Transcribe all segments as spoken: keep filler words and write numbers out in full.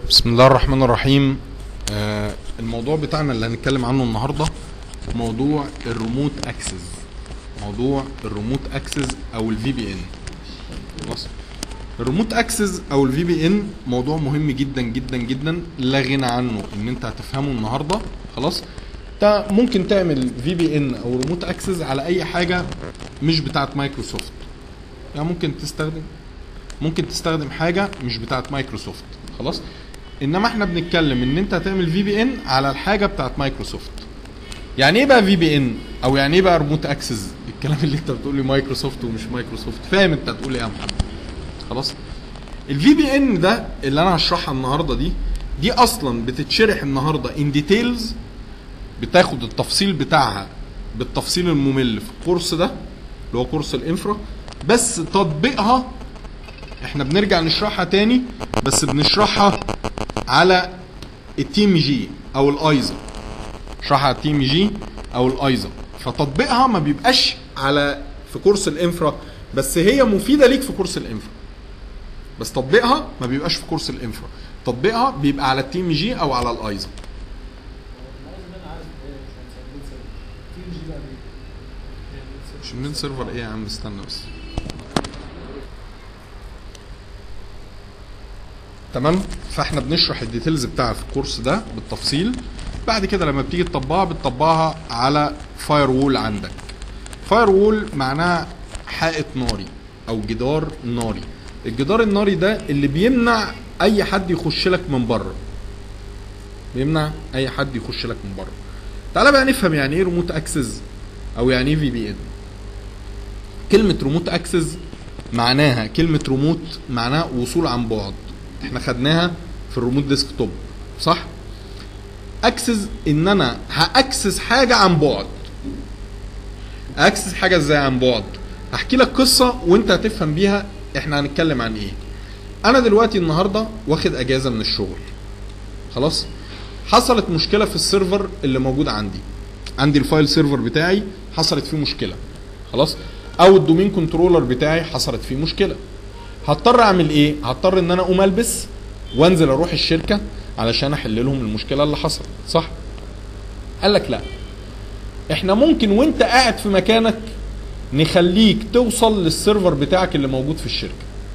بسم الله الرحمن الرحيم. آه الموضوع بتاعنا اللي هنتكلم عنه النهارده موضوع الريموت اكسس موضوع الريموت اكسس او الفي بي ان. خلاص، الريموت اكسس او الفي بي ان موضوع مهم جدا جدا جدا، لا غنى عنه ان انت هتفهمه النهارده. خلاص، انت ممكن تعمل في بي ان او ريموت اكسس على اي حاجه مش بتاعه مايكروسوفت. يعني ممكن تستخدم ممكن تستخدم حاجه مش بتاعه مايكروسوفت. خلاص، انما احنا بنتكلم ان انت هتعمل في بي ان على الحاجه بتاعت مايكروسوفت. يعني ايه بقى في بي ان او يعني ايه بقى ريموت اكسس؟ الكلام اللي انت بتقول لي مايكروسوفت ومش مايكروسوفت، فاهم انت هتقول ايه يا محمد؟ خلاص، الفي بي ان ده اللي انا هشرحها النهارده دي دي اصلا بتتشرح النهارده ان ديتيلز، بتاخد التفصيل بتاعها بالتفصيل الممل في الكورس ده اللي هو كورس الانفرا، بس تطبيقها احنا بنرجع نشرحها تاني، بس بنشرحها على التيم جي او الايزا. نشرحها على التيم جي او الايزا، فتطبيقها ما بيبقاش على في كورس الانفرا، بس هي مفيده ليك في كورس الانفرا، بس تطبيقها ما بيبقاش في كورس الانفرا، تطبيقها بيبقى على التيم جي او على الايزا. مش من سيرفر ايه يا عم؟ استنى بس. تمام، فاحنا بنشرح الديتيلز بتاعها في الكورس ده بالتفصيل. بعد كده لما بتيجي تطبقها بتطبقها على فاير وول. عندك فاير وول معناها حائط ناري او جدار ناري. الجدار الناري ده اللي بيمنع اي حد يخش لك من بره، بيمنع اي حد يخش لك من بره. تعالى بقى نفهم يعني ايه ريموت اكسس او يعني ايه في بي ان. كلمه ريموت اكسس معناها كلمه ريموت معناها وصول عن بعد، احنا خدناها في الريموت ديسكتوب صح؟ اكسس ان انا هاكسس حاجه عن بعد. اكسس حاجه ازاي عن بعد؟ هحكي لك قصه وانت هتفهم بيها احنا هنتكلم عن ايه. انا دلوقتي النهارده واخد اجازه من الشغل، خلاص، حصلت مشكله في السيرفر اللي موجود عندي عندي الفايل سيرفر بتاعي حصلت فيه مشكله، خلاص، او الدومين كنترولر بتاعي حصلت فيه مشكله. هضطر اعمل ايه؟ هضطر ان انا اقوم البس وانزل اروح الشركه علشان احل لهم المشكله اللي حصلت، صح؟ قال لك لا، احنا ممكن وانت قاعد في مكانك نخليك توصل للسيرفر بتاعك اللي موجود في الشركه.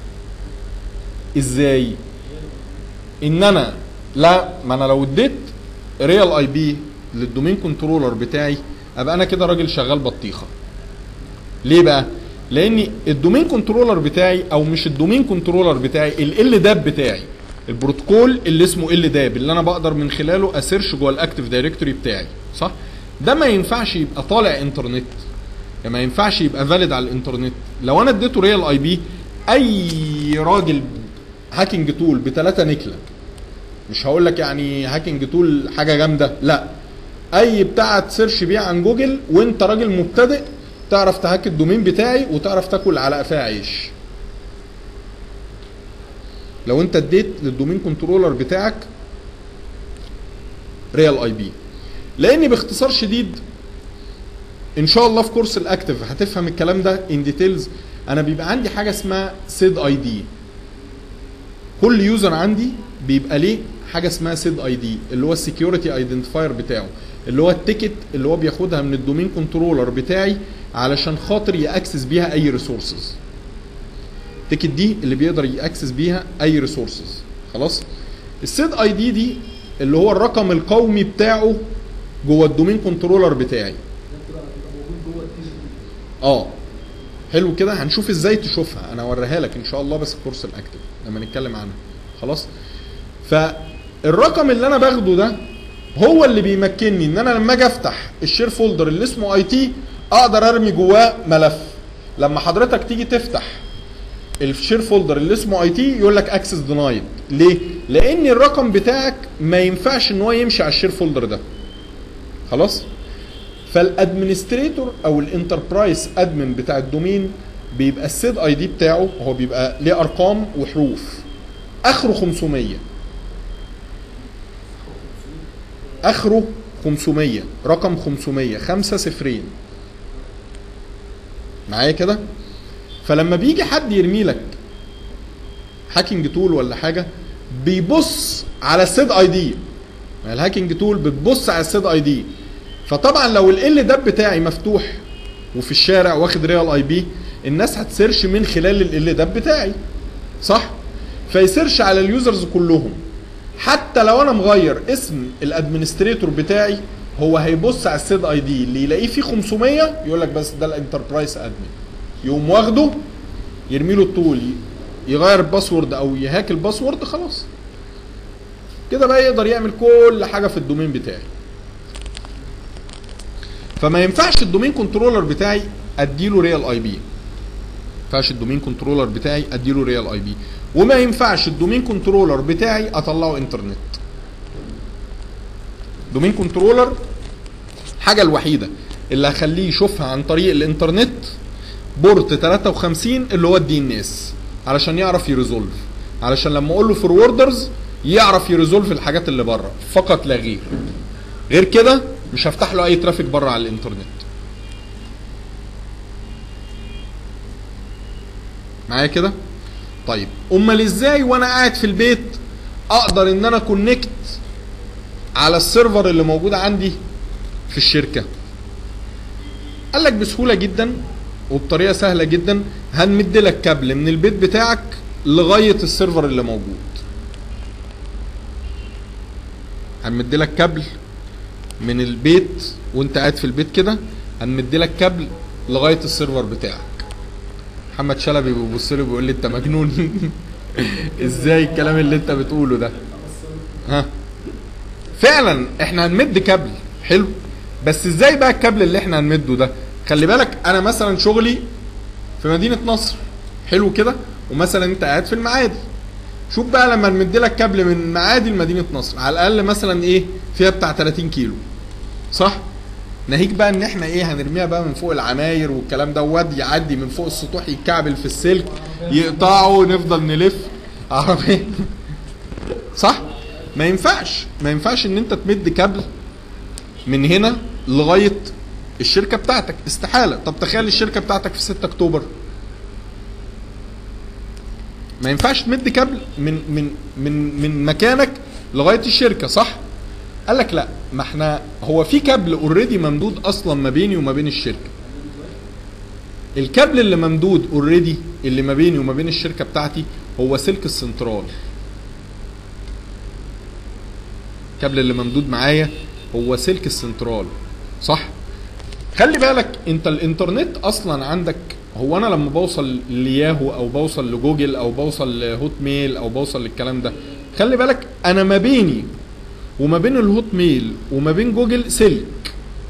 ازاي؟ ان انا لا ما انا لو اديت ريال اي بي للدومين كنترولر بتاعي ابقى انا كده راجل شغال بطيخه. ليه بقى؟ لان الدومين كنترولر بتاعي او مش الدومين كنترولر بتاعي، ال داب بتاعي، البروتوكول اللي اسمه ال داب اللي انا بقدر من خلاله اسيرش جوه الاكتيف دايركتوري بتاعي، صح؟ ده ما ينفعش يبقى طالع انترنت، يعني ما ينفعش يبقى فاليد على الانترنت. لو انا اديته ريال اي بي، اي راجل هاكينج تول بثلاثه نكله، مش هقول لك يعني هاكينج تول حاجه جامده، لا، اي بتاع تسيرش بيه عن جوجل وانت راجل مبتدئ تعرف تهاك الدومين بتاعي وتعرف تاكل على قفاه عيش. لو انت اديت للدومين كنترولر بتاعك ريال اي بي، لان باختصار شديد ان شاء الله في كورس الاكتف هتفهم الكلام ده ان ديتيلز. انا بيبقى عندي حاجه اسمها سيد اي دي، كل يوزر عندي بيبقى ليه حاجه اسمها سيد اي دي اللي هو السكيورتي ايدنتيفاير بتاعه، اللي هو التيكت اللي هو بياخدها من الدومين كنترولر بتاعي علشان خاطر ياكسس بيها اي ريسورسز. التيكت دي اللي بيقدر ياكسس بيها اي ريسورسز، خلاص. السيد اي دي دي اللي هو الرقم القومي بتاعه جوه الدومين كنترولر بتاعي. اه حلو كده، هنشوف ازاي تشوفها، انا اوريها لك ان شاء الله بس في كورس الاكتف لما نتكلم عنها، خلاص. فالرقم اللي انا باخده ده هو اللي بيمكنني ان انا لما اجي افتح الشير فولدر اللي اسمه اي تي اقدر ارمي جواه ملف. لما حضرتك تيجي تفتح الشير فولدر اللي اسمه اي تي يقول لك اكسس دينايد. ليه؟ لان الرقم بتاعك ما ينفعش ان هو يمشي على الشير فولدر ده، خلاص. فالادمنستريتور او الانتربرايز ادمن بتاع الدومين بيبقى السيد اي دي بتاعه هو بيبقى ليه ارقام وحروف، اخره خمسمية، اخره خمسمية، رقم خمسمية، خمسة صفرين معايا كده. فلما بيجي حد يرمي لك هاكينج تول ولا حاجه بيبص على السيد اي دي. الهاكينج تول بتبص على السيد اي دي. فطبعا لو ال داب بتاعي مفتوح وفي الشارع واخد ريال اي بي، الناس هتسيرش من خلال ال داب بتاعي، صح؟ فيسيرش على اليوزرز كلهم. حتى لو انا مغير اسم الادمنستريتور بتاعي، هو هيبص على السيد اي دي اللي يلاقيه فيه خمسمية يقول لك بس ده الانتربرايز ادمن، يقوم واخده يرمي له الطول يغير الباسورد او يهاك الباسورد، خلاص كده بقى يقدر يعمل كل حاجه في الدومين بتاعي. فما ينفعش الدومين كنترولر بتاعي اديله ريال اي بي، ما ينفعش الدومين كنترولر بتاعي اديله ريال اي بي، وما ينفعش الدومين كنترولر بتاعي اطلعه انترنت. دومين كنترولر الحاجه الوحيده اللي هخليه يشوفها عن طريق الانترنت بورت تلاتة وخمسين اللي هو الدي ان اس، علشان يعرف يريزولف، علشان لما اقول له فوروردرز يعرف يريزولف الحاجات اللي بره فقط لا غير. غير كده مش هفتح له اي ترافيك بره على الانترنت. معايا كده؟ طيب امال ازاي وانا قاعد في البيت اقدر ان انا كونكت على السيرفر اللي موجود عندي في الشركه؟ قال لك بسهوله جدا وبطريقه سهله جدا، هنمد لك كابل من البيت بتاعك لغايه السيرفر اللي موجود. هنمد لك كابل من البيت وانت قاعد في البيت كده، هنمد لك كابل لغايه السيرفر بتاعك. محمد شلبي بيبص لي بيقول لي انت مجنون ازاي الكلام اللي انت بتقوله ده؟ ها فعلا احنا هنمد كابل حلو، بس ازاي بقى الكابل اللي احنا هنمده ده؟ خلي بالك انا مثلا شغلي في مدينه نصر حلو كده، ومثلا انت قاعد في المعادي. شوف بقى لما نمد لك كابل من معادي لمدينه نصر، على الاقل مثلا ايه فيها بتاع تلاتين كيلو، صح؟ ناهيك بقى ان احنا ايه هنرميها بقى من فوق العماير والكلام ده، واد يعدي من فوق السطوح يتكعبل في السلك يقطعه ونفضل نلف عربيه صح؟ ما ينفعش ما ينفعش ان انت تمد كابل من هنا لغايه الشركه بتاعتك، استحاله. طب تخيل الشركه بتاعتك في ستة اكتوبر، ما ينفعش تمد كابل من من من من مكانك لغايه الشركه، صح؟ قال لك لا، ما احنا هو في كابل اوريدي ممدود اصلا ما بيني وما بين الشركه. الكابل اللي ممدود اوريدي اللي ما بيني وما بين الشركه بتاعتي هو سلك السنترال. الكابل اللي ممدود معايا هو سلك السنترال، صح؟ خلي بالك انت الانترنت اصلا عندك، هو انا لما بوصل لياهو او بوصل لجوجل او بوصل لهوت ميل او بوصل للكلام ده، خلي بالك انا ما بيني وما بين الهوت ميل وما بين جوجل سلك.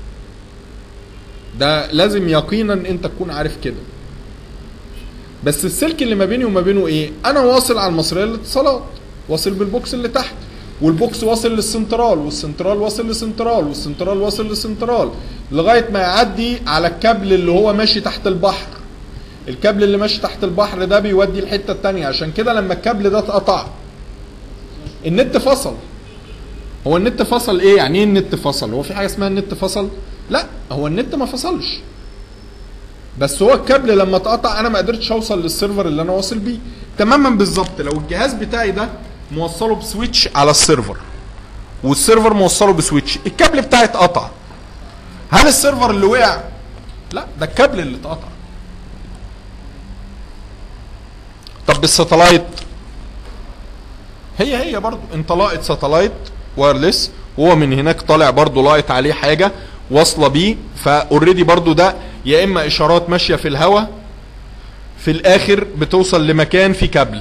ده لازم يقينا انت تكون عارف كده. بس السلك اللي ما بيني وما بينه ايه؟ انا واصل على المصريه للاتصالات، واصل بالبوكس اللي تحت، والبوكس واصل للسنترال، والسنترال واصل للسنترال، والسنترال واصل للسنترال، لغايه ما يعدي على الكابل اللي هو ماشي تحت البحر. الكابل اللي ماشي تحت البحر ده بيودي الحته الثانيه. عشان كده لما الكابل ده اتقطع النت فصل. هو النت فصل ايه؟ يعني ايه النت فصل؟ هو في حاجه اسمها النت فصل؟ لا، هو النت ما فصلش، بس هو الكابل لما اتقطع انا ما قدرتش اوصل للسيرفر اللي انا واصل بيه. تماما بالظبط لو الجهاز بتاعي ده موصله بسويتش على السيرفر والسيرفر موصله بسويتش، الكابل بتاعي اتقطع، هل السيرفر اللي وقع؟ لا، ده الكابل اللي اتقطع. طب بالساتلايت هي هي برضو، انت لاقط ساتلايت وايرلس وهو من هناك طالع برضو لاقط عليه حاجه واصله بيه، فاوريدي برضو ده يا اما اشارات ماشيه في الهواء في الاخر بتوصل لمكان في كابل.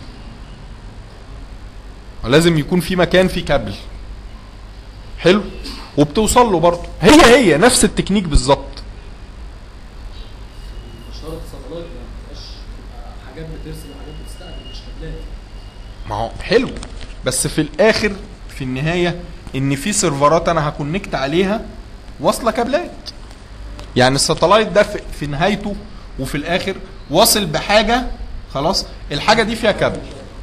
لازم يكون في مكان في كابل حلو وبتوصل له برضه. هي هي نفس التكنيك بالظبط. اشاره الساتلايت ما بتبقاش حاجات بترسل وحاجات بتستقبل، مش كابلات. ما هو حلو، بس في الاخر في النهايه ان في سيرفرات انا هكونكت عليها واصله كابلات. يعني الساتلايت ده في, في نهايته وفي الاخر واصل بحاجه، خلاص الحاجه دي فيها كابل.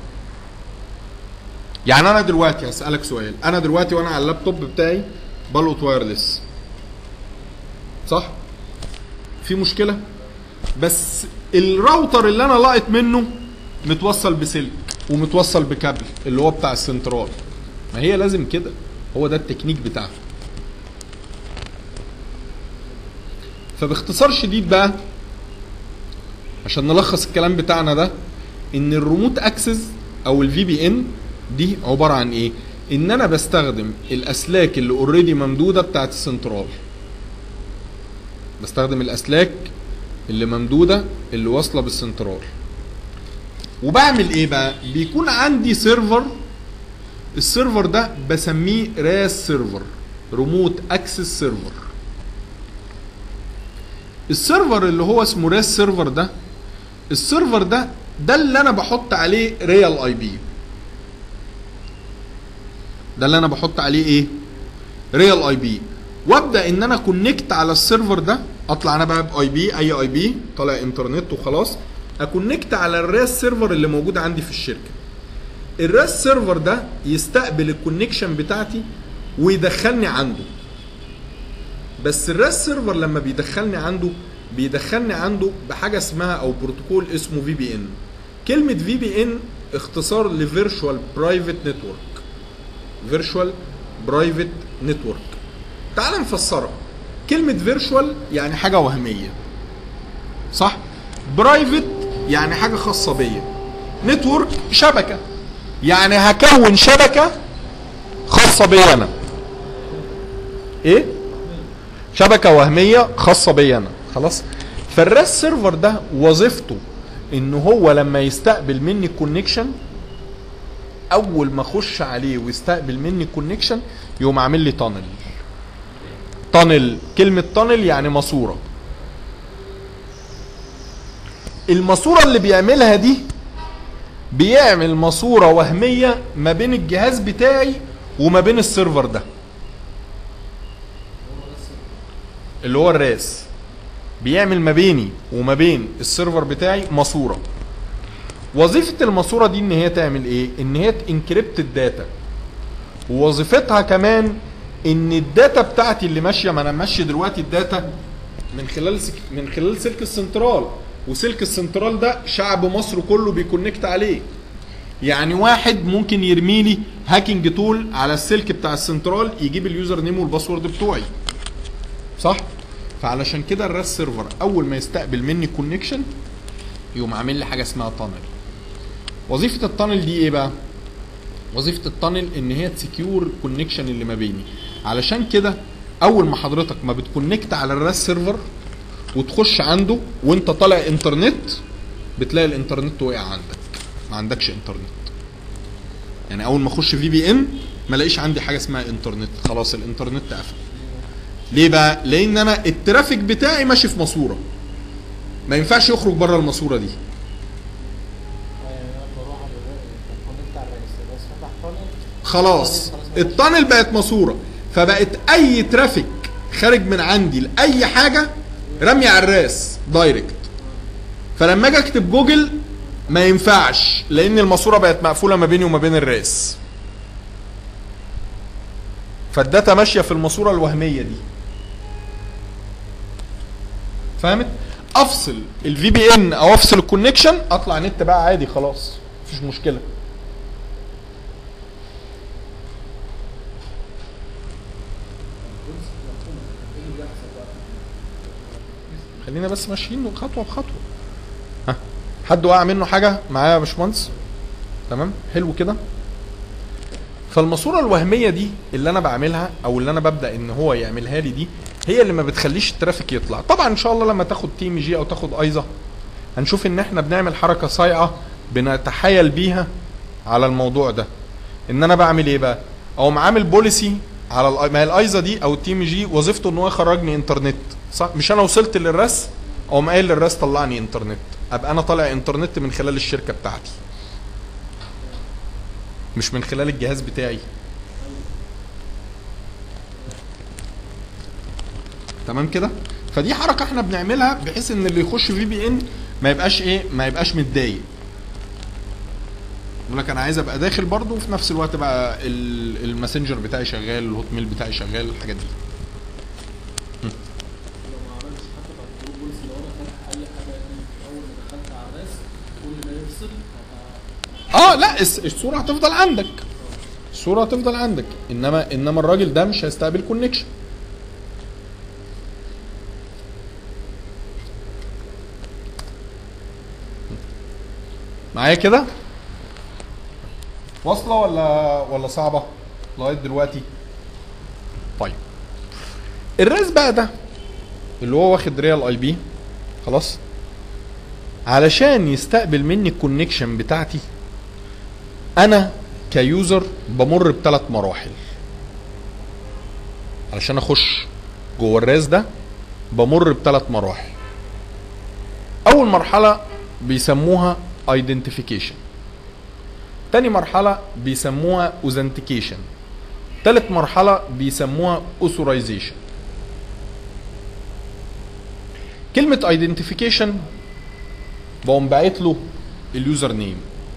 يعني انا دلوقتي هسألك سؤال، انا دلوقتي وانا على اللابتوب بتاعي بلقط وايرلس، صح؟ في مشكله؟ بس الراوتر اللي انا لاقط منه متوصل بسلك، ومتوصل بكابل اللي هو بتاع السنترال. ما هي لازم كده، هو ده التكنيك بتاعها. فباختصار شديد بقى عشان نلخص الكلام بتاعنا ده، ان الريموت اكسس او الفي بي ان دي عباره عن ايه؟ ان انا بستخدم الاسلاك اللي اوريدي ممدوده بتاعت السنترال. بستخدم الاسلاك اللي ممدوده اللي واصله بالسنترال. وبعمل ايه بقى؟ بيكون عندي سيرفر، السيرفر ده بسميه راس سيرفر، ريموت اكسس سيرفر. السيرفر اللي هو اسمه راس سيرفر ده، السيرفر ده ده اللي انا بحط عليه ريال اي بي. ده اللي انا بحط عليه ايه؟ ريال اي بي. وابدا ان انا كونكت على السيرفر ده، اطلع انا بقى باي بي، اي اي بي طالع انترنت وخلاص، اكونكت على الراس سيرفر اللي موجود عندي في الشركه. الراس سيرفر ده يستقبل الكونكشن بتاعتي ويدخلني عنده. بس الراس سيرفر لما بيدخلني عنده بيدخلني عنده بحاجه اسمها او بروتوكول اسمه في بي ان. كلمه في بي ان اختصار لفيرتشوال برايفت نتورك. فيرتشوال برايفت نتورك. تعال نفسرها. كلمه فيرتشوال يعني حاجه وهميه، صح؟ برايفت يعني حاجه خاصه بيا. نتورك شبكه، يعني هكون شبكه خاصه بيا انا. ايه؟ شبكه وهميه خاصه بيا انا، خلاص؟ فالراس سيرفر ده وظيفته ان هو لما يستقبل مني الكونكشن، اول ما اخش عليه ويستقبل مني الكونكشن يقوم عامل لي تانل. تانل، كلمه تانل يعني ماسوره. الماسوره اللي بيعملها دي بيعمل ماسوره وهميه ما بين الجهاز بتاعي وما بين السيرفر ده اللي هو الراس. بيعمل ما بيني وما بين السيرفر بتاعي ماسوره. وظيفه الماسوره دي ان هي تعمل ايه؟ ان هي تنكريبت الداتا. ووظيفتها كمان ان الداتا بتاعتي اللي ماشيه، ما انا ماشي دلوقتي الداتا من خلال سك... من خلال سلك السنترال، وسلك السنترال ده شعب مصر كله بيكونكت عليه. يعني واحد ممكن يرمي لي هاكينج تول على السلك بتاع السنترال يجيب اليوزر نيم والباسورد بتوعي، صح؟ فعلشان كده الراس سيرفر اول ما يستقبل مني كونكشن يقوم عامل لي حاجه اسمها تانل. وظيفه التانل دي ايه بقى؟ وظيفه التانل ان هي تسكيور كونكشن اللي ما بيني. علشان كده اول ما حضرتك ما بتكونكت على الراس سيرفر وتخش عنده وانت طالع انترنت، بتلاقي الانترنت وقع عندك، ما عندكش انترنت. يعني اول ما اخش في بي ان ما الاقيش عندي حاجه اسمها انترنت، خلاص الانترنت قفل. ليه بقى؟ لان انا الترافيك بتاعي ماشي في ماسوره، ما ينفعش يخرج بره الماسوره دي. خلاص التانل بقت ماسوره، فبقت اي ترافيك خارج من عندي لاي حاجه رمي على الراس دايركت. فلما اجي اكتب جوجل ما ينفعش، لان الماسوره بقت مقفوله ما بيني وما بين الراس. فالداتا ماشيه في الماسوره الوهميه دي. فهمت؟ افصل الفي بي ان او افصل الكونكشن، اطلع نت بقى عادي، خلاص مفيش مشكله. خلينا بس ماشيين خطوه بخطوه. ها، حد وقع منه حاجه معايا يا باشمهندس؟ تمام، حلو كده. فالماسوره الوهميه دي اللي انا بعملها او اللي انا ببدا ان هو يعملها لي دي، هي اللي ما بتخليش الترافيك يطلع. طبعا ان شاء الله لما تاخد تي ام جي او تاخد ايزا هنشوف ان احنا بنعمل حركه صايعه بنتحايل بيها على الموضوع ده. ان انا بعمل ايه بقى؟ اقوم عامل بوليسي على ال... ما هي الايزا دي او التي ام جي وظيفته ان هو يخرجني انترنت، صح؟ مش انا وصلت للراس اقوم قايل للراس طلعني انترنت، ابقى انا طالع انترنت من خلال الشركه بتاعتي، مش من خلال الجهاز بتاعي. تمام كده؟ فدي حركه احنا بنعملها بحيث ان اللي يخش في بي ان ما يبقاش ايه؟ ما يبقاش متضايق. يقول لك انا عايز ابقى داخل برضه وفي نفس الوقت بقى الماسنجر بتاعي شغال، الهوت ميل بتاعي شغال، الحاجات دي. لو ما عملتش حتى بعد الجروب بوليس، لو انا فاتح اي حاجه يعني اول ما دخلت على الناس كل ما يفصل اه لا لا الس- الصوره هتفضل عندك، الصوره هتفضل عندك، انما انما الراجل ده مش هيستقبل كونكشن. معايا كده؟ واصله ولا ولا صعبه لغايه دلوقتي؟ طيب الراس بقى ده اللي هو واخد ريال اي بي خلاص، علشان يستقبل مني الكونكشن بتاعتي انا كيوزر بمر بثلاث مراحل. علشان اخش جوه الراس ده بمر بثلاث مراحل. اول مرحله بيسموها ايدنتيفيكيشن، تاني مرحله بيسموها اوثنتيكيشن، تالت مرحله بيسموها اوثورايزيشن. كلمه ايدنتيفيكيشن بقوم باعت له اليوزر نيم،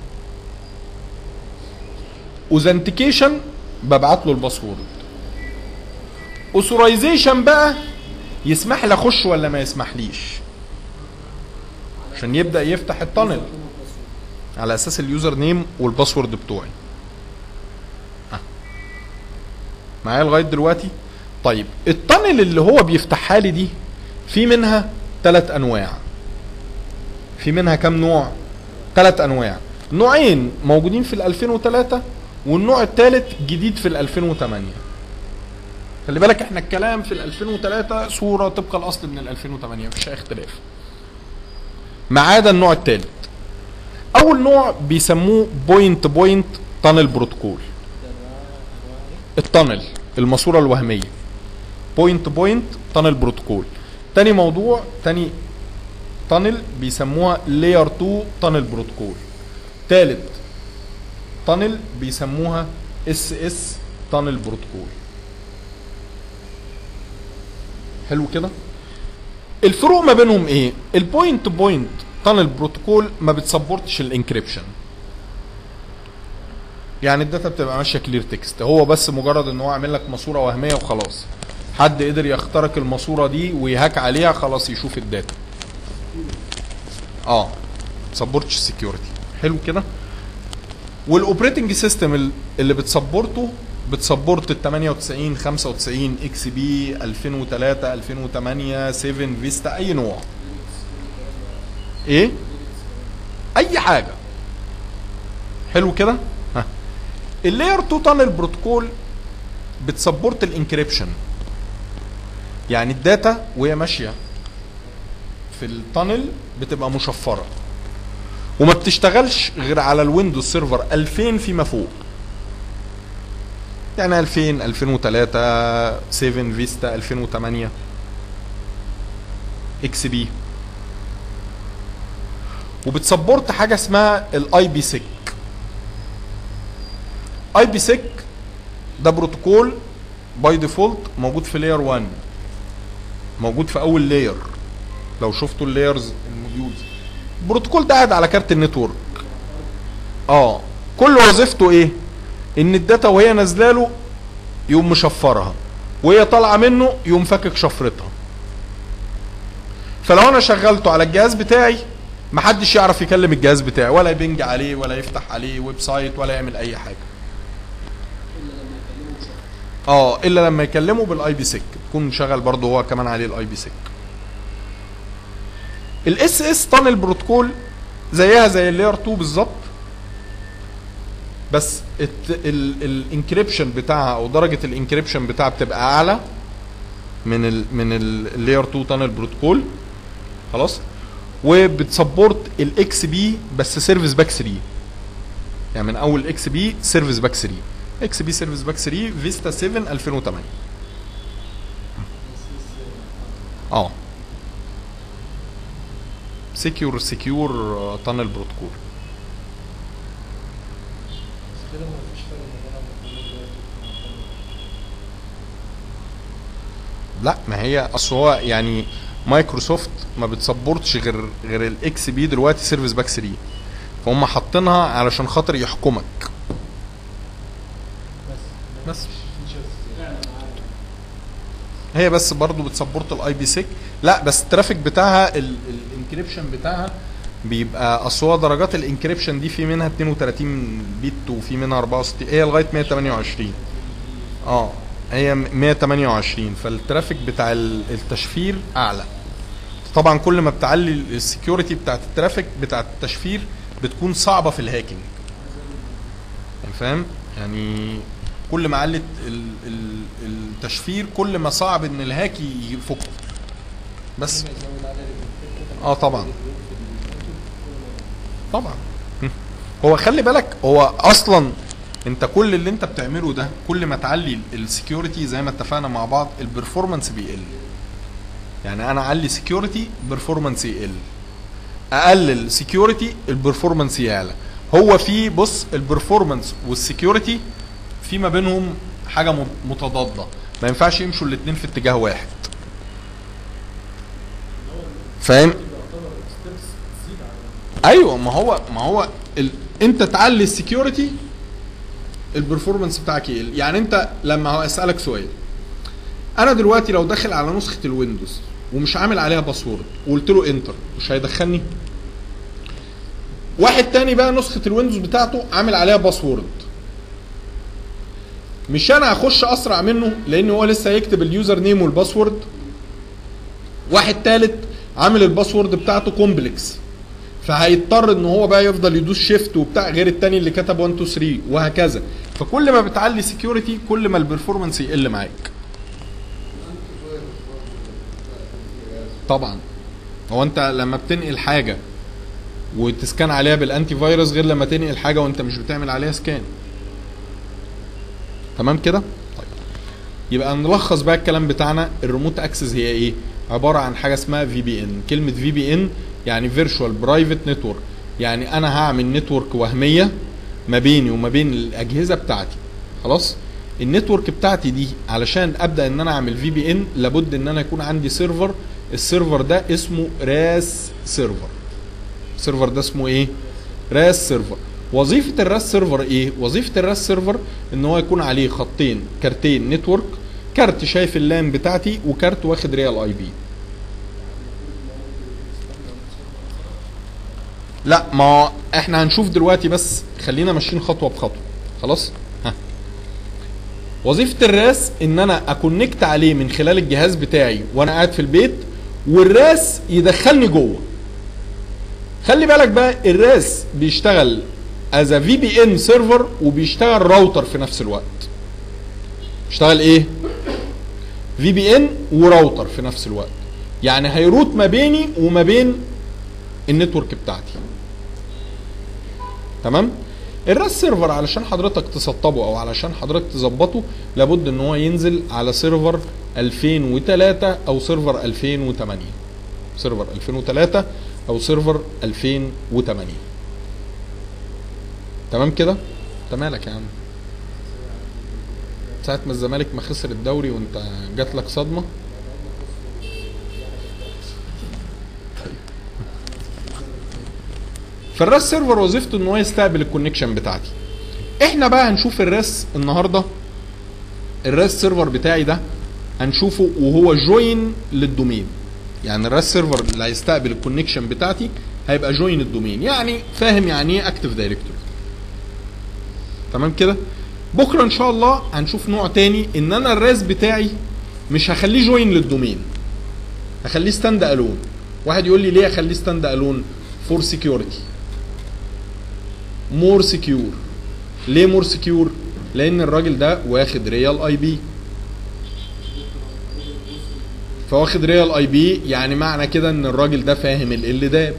اوثنتيكيشن ببعت له الباسورد، اوثورايزيشن بقى يسمح لي اخش ولا ما يسمحليش عشان يبدا يفتح التانل على اساس اليوزر نيم والباسورد بتوعي. ها. معايا لغايه دلوقتي؟ طيب التانل اللي هو بيفتحها لي دي في منها ثلاث انواع. في منها كام نوع؟ ثلاث انواع. نوعين موجودين في ال ألفين وثلاثة والنوع الثالث جديد في ال ألفين وثمانية. خلي بالك احنا الكلام في ال ألفين وثلاثة صوره طبق الاصل من ال ألفين وثمانية، مفيش اي اختلاف. ما عدا النوع الثالث. اول نوع بيسموه بوينت بوينت تانل بروتوكول. التانل الماسوره الوهميه بوينت بوينت تانل بروتوكول. تاني موضوع تاني تانل بيسموها لاير اتنين تانل بروتوكول. تالت تانل بيسموها اس اس تانل بروتوكول. حلو كده؟ الفروق ما بينهم ايه؟ البوينت بوينت تانل بروتوكول ما بتسبورتش الانكريبشن. يعني الداتا بتبقى ماشيه كلير تكست، هو بس مجرد ان هو عامل لك ماسوره وهميه وخلاص. حد قدر يخترق الماسوره دي ويهاك عليها خلاص يشوف الداتا. اه سبورتش السكيورتي. حلو كده؟ والاوبريتنج سيستم اللي بتسبورته بتسبورت ال ثمانية وتسعين خمسة وتسعين اكس بي ألفين وثلاثة ألفين وثمانية سبعة فيستا اي نوع. ايه؟ اي حاجه. حلو كده؟ ها. اللاير اتنين تانل بروتوكول بتسبورت الانكريبشن. يعني الداتا وهي ماشيه في التانل بتبقى مشفره وما بتشتغلش غير على الويندوز سيرفر ألفين فيما فوق. يعني ألفين ألفين وثلاثة سبعة فيستا ألفين وثمانية اكس بي. وبتسبورت حاجه اسمها الاي بي سيك. اي بي سيك ده بروتوكول باي ديفولت موجود في لاير واحد، موجود في اول لاير. لو شفتوا اللايرز الموديولز البروتوكول ده قاعد على كارت النتورك. اه كل وظيفته ايه؟ ان الداتا وهي نازله له يقوم مشفرها وهي طالعه منه يقوم فاكك شفرتها. فلو انا شغلته على الجهاز بتاعي محدش يعرف يكلم الجهاز بتاعي ولا يبنج عليه ولا يفتح عليه ويب سايت ولا يعمل اي حاجه. اه الا لما يكلمه بالاي بي سيك تكون مشغل برضه هو كمان عليه الاي بي سيك. الاس اس تانل بروتوكول زيها زي اللاير اتنين بالظبط، بس الانكريبشن بتاعها او درجه الانكريبشن بتاعها بتبقى اعلى من ال من اللاير اتنين تانل بروتوكول. خلاص؟ وبتسبورت الاكس بي بس سيرفيس باك ثلاثة. يعني من اول اكس بي سيرفيس باك ثلاثة، اكس بي سيرفيس باك ثلاثة فيستا سبعة ألفين وثمانية. اه سكيور سكيور تانل بروتوكول. لا ما هي اصل هو يعني مايكروسوفت ما بتسبورتش غير غير الاكس بي دلوقتي سيرفيس باك ثلاثة، فهم حاطينها علشان خاطر يحكمك بس. هي بس برضو بتسبورت الاي بي سيك. لا بس الترافيك بتاعها الانكريبشن بتاعها بيبقى اصل هو درجات الانكريبشن دي في منها اتنين وتلاتين بت وفي منها اربعة وستين، هي لغايه مية وتمانية وعشرين. اه هي مية وتمانية وعشرين، فالترافيك بتاع التشفير اعلى. طبعا كل ما بتعلي السكيورتي بتاعت الترافيك بتاعت التشفير بتكون صعبه في الهاكينج. يعني فاهم؟ يعني كل ما علت التشفير كل ما صعب ان الهاك يفكه. بس اه طبعا طبعا. هو خلي بالك، هو اصلا انت كل اللي انت بتعمله ده كل ما تعلي السكيورتي زي ما اتفقنا مع بعض البرفورمانس بيقل. يعني انا اعلي سكيورتي برفورمانس يقل، اقلل سكيورتي البرفورمانس يعلى. هو في بص البرفورمانس والسكيورتي في ما بينهم حاجه متضاده، ما ينفعش يمشوا الاثنين في اتجاه واحد. فاهم؟ ايوه ما هو ما هو ال... انت تعلي السكيورتي البرفورمانس بتاعك يقل. يعني انت لما اسالك سؤال، انا دلوقتي لو داخل على نسخه الويندوز ومش عامل عليها باسورد وقلت له انتر مش هيدخلني؟ واحد تاني بقى نسخه الويندوز بتاعته عامل عليها باسورد، مش انا هخش اسرع منه لان هو لسه هيكتب اليوزر نيم والباسورد. واحد تالت عامل الباسورد بتاعته كومبلكس، فهيضطر ان هو بقى يفضل يدوس شيفت وبتاع غير التاني اللي كتب واحد اتنين تلاتة وهكذا. فكل ما بتعلي سكيورتي كل ما البرفورمانس يقل معاك. طبعا هو انت لما بتنقل حاجه وتسكان عليها بالانتي فيروس غير لما تنقل حاجه وانت مش بتعمل عليها سكان. تمام كده؟ طيب يبقى نلخص بقى الكلام بتاعنا. الريموت اكسس هي ايه؟ عباره عن حاجه اسمها في بي ان. كلمه في بي ان يعني فيرتشوال برايفت نتورك، يعني انا هعمل نتورك وهميه ما بيني وما بين الاجهزه بتاعتي. خلاص؟ النتورك بتاعتي دي علشان ابدا ان انا اعمل في بي ان لابد ان انا يكون عندي سيرفر. السيرفر ده اسمه راس سيرفر. السيرفر ده اسمه ايه؟ راس سيرفر. وظيفه الراس سيرفر ايه؟ وظيفه الراس سيرفر ان هو يكون عليه خطين، كارتين نتورك، كارت شايف اللان بتاعتي وكارت واخد ريال اي بي. لا ما احنا هنشوف دلوقتي، بس خلينا ماشيين خطوه بخطوه. خلاص؟ ها. وظيفه الراس ان انا اكونكت عليه من خلال الجهاز بتاعي وانا قاعد في البيت، والراس يدخلني جوه. خلي بالك بقى الراس بيشتغل از في بي ان سيرفر وبيشتغل راوتر في نفس الوقت. بيشتغل ايه؟ في بي ان وراوتر في نفس الوقت. يعني هيروت ما بيني وما بين النتورك بتاعتي. تمام؟ الراس سيرفر علشان حضرتك تسطبه او علشان حضرتك تظبطه لابد ان هو ينزل على سيرفر الفين وتلاتة او سيرفر الفين وتمانية. سيرفر الفين وتلاتة او سيرفر الفين وتمانية. تمام كده؟ انت مالك يا عم؟ ساعة ما الزمالك ما خسر الدوري وانت جات لك صدمة؟ فالراس سيرفر وظيفته ان هو يستقبل الكونكشن بتاعتي. احنا بقى هنشوف الراس النهارده. الراس سيرفر بتاعي ده هنشوفه وهو جوين للدومين. يعني الراس سيرفر اللي هيستقبل الكونكشن بتاعتي هيبقى جوين الدومين. يعني فاهم يعني ايه اكتف دايركتوري. تمام كده؟ بكره ان شاء الله هنشوف نوع تاني ان انا الراس بتاعي مش هخليه جوين للدومين، هخليه ستاند الون. واحد يقول لي ليه اخليه ستاند الون؟ فور سكيورتي، مور سكيور. ليه مور سكيور؟ لان الراجل ده واخد ريال اي بي. فواخد ريال اي بي يعني معنى كده ان الراجل ده فاهم ال داب،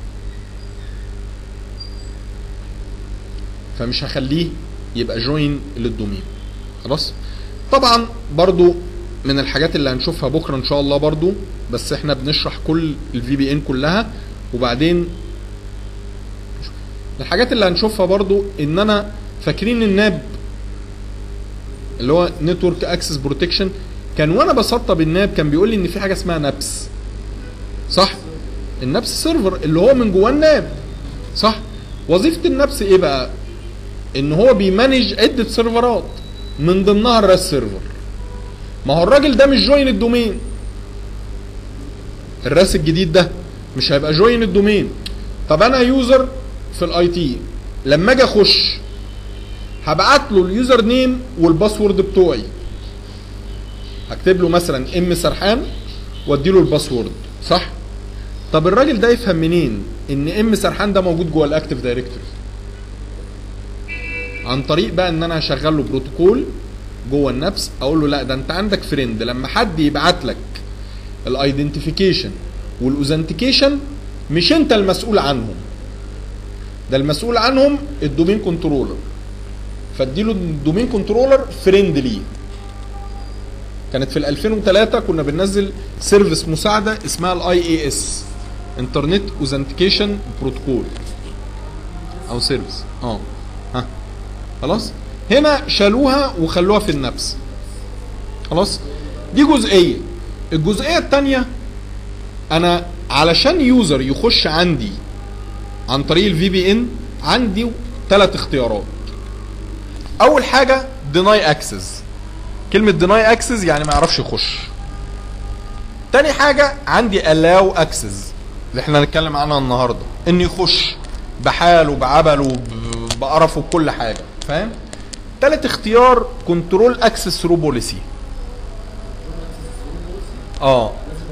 فمش هخليه يبقى جوين للدومين. خلاص؟ طبعا برضو من الحاجات اللي هنشوفها بكره ان شاء الله برضو، بس احنا بنشرح كل الفي بي ان كلها وبعدين الحاجات اللي هنشوفها برضو ان انا فاكرين الناب اللي هو نتورك اكسس بروتكشن، كان وانا بسطب الناب كان بيقول لي ان في حاجه اسمها نابس. صح؟ النابس سيرفر اللي هو من جوه الناب. صح؟ وظيفه النابس ايه بقى؟ ان هو بيمانج عده سيرفرات من ضمنها الراس سيرفر. ما هو الراجل ده مش جوين الدومين. الراس الجديد ده مش هيبقى جوين الدومين. طب انا يوزر في الاي تي، لما اجي اخش هبعت له اليوزر نيم والباسورد بتوعي، هكتب له مثلا ام سرحان وادي له الباسورد، صح؟ طب الراجل ده يفهم منين ان ام سرحان ده موجود جوه الاكتيف دايركتوري؟ عن طريق بقى ان انا هشغل له بروتوكول جوه النفس، اقول له لا ده انت عندك فريند، لما حد يبعت لك الايدنتيفيكيشن والاوثنتيكيشن مش انت المسؤول عنهم، ده المسؤول عنهم الدومين كنترولر، فاديله الدومين كنترولر فريند ليه. كانت في ال ألفين وثلاثة كنا بننزل سيرفيس مساعده اسمها الاي اي اس، انترنت اوثنتيكيشن بروتوكول او سيرفيس. اه ها خلاص، هنا شالوها وخلوها في النفس. خلاص، دي جزئيه. الجزئيه الثانيه، انا علشان يوزر يخش عندي عن طريق الفي بي ان عندي ثلاث اختيارات. اول حاجه ديناي اكسس، كلمه ديناي اكسس يعني ما يعرفش يخش. تاني حاجه عندي الاو اكسس اللي احنا هنتكلم عنها النهارده، ان يخش بحاله بعبله بقرفه بكل حاجه، فاهم؟ تالت اختيار كنترول اكسس ثرو بوليسي. اه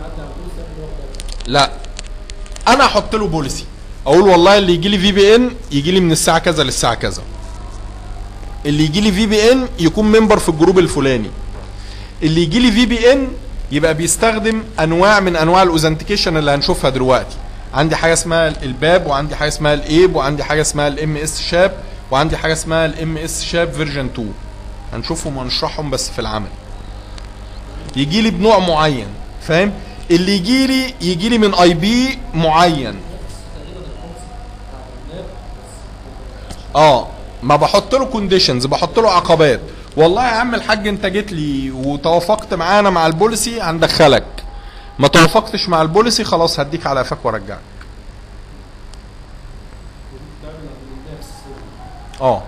لا، انا احط له بوليسي، اقول والله اللي يجي لي في بي ان يجي لي من الساعه كذا للساعه كذا، اللي يجي لي في بي ان يكون ممبر في الجروب الفلاني، اللي يجي لي في بي ان يبقى بيستخدم انواع من انواع الاوثنتيكيشن اللي هنشوفها دلوقتي. عندي حاجه اسمها الباب، وعندي حاجه اسمها الايب، وعندي حاجه اسمها الام اس شاب، وعندي حاجه اسمها الام اس شاب فيرجن اتنين. هنشوفهم وهنشرحهم بس في العمل. يجي لي بنوع معين، فاهم؟ اللي يجي لي يجي لي من اي بي معين. اه ما بحط له كونديشنز، بحط له عقبات. والله يا عم الحاج انت جيت لي وتوافقت معانا مع البوليسي هندخلك، ما توافقتش مع البوليسي خلاص هديك على قفاك وارجعك. اه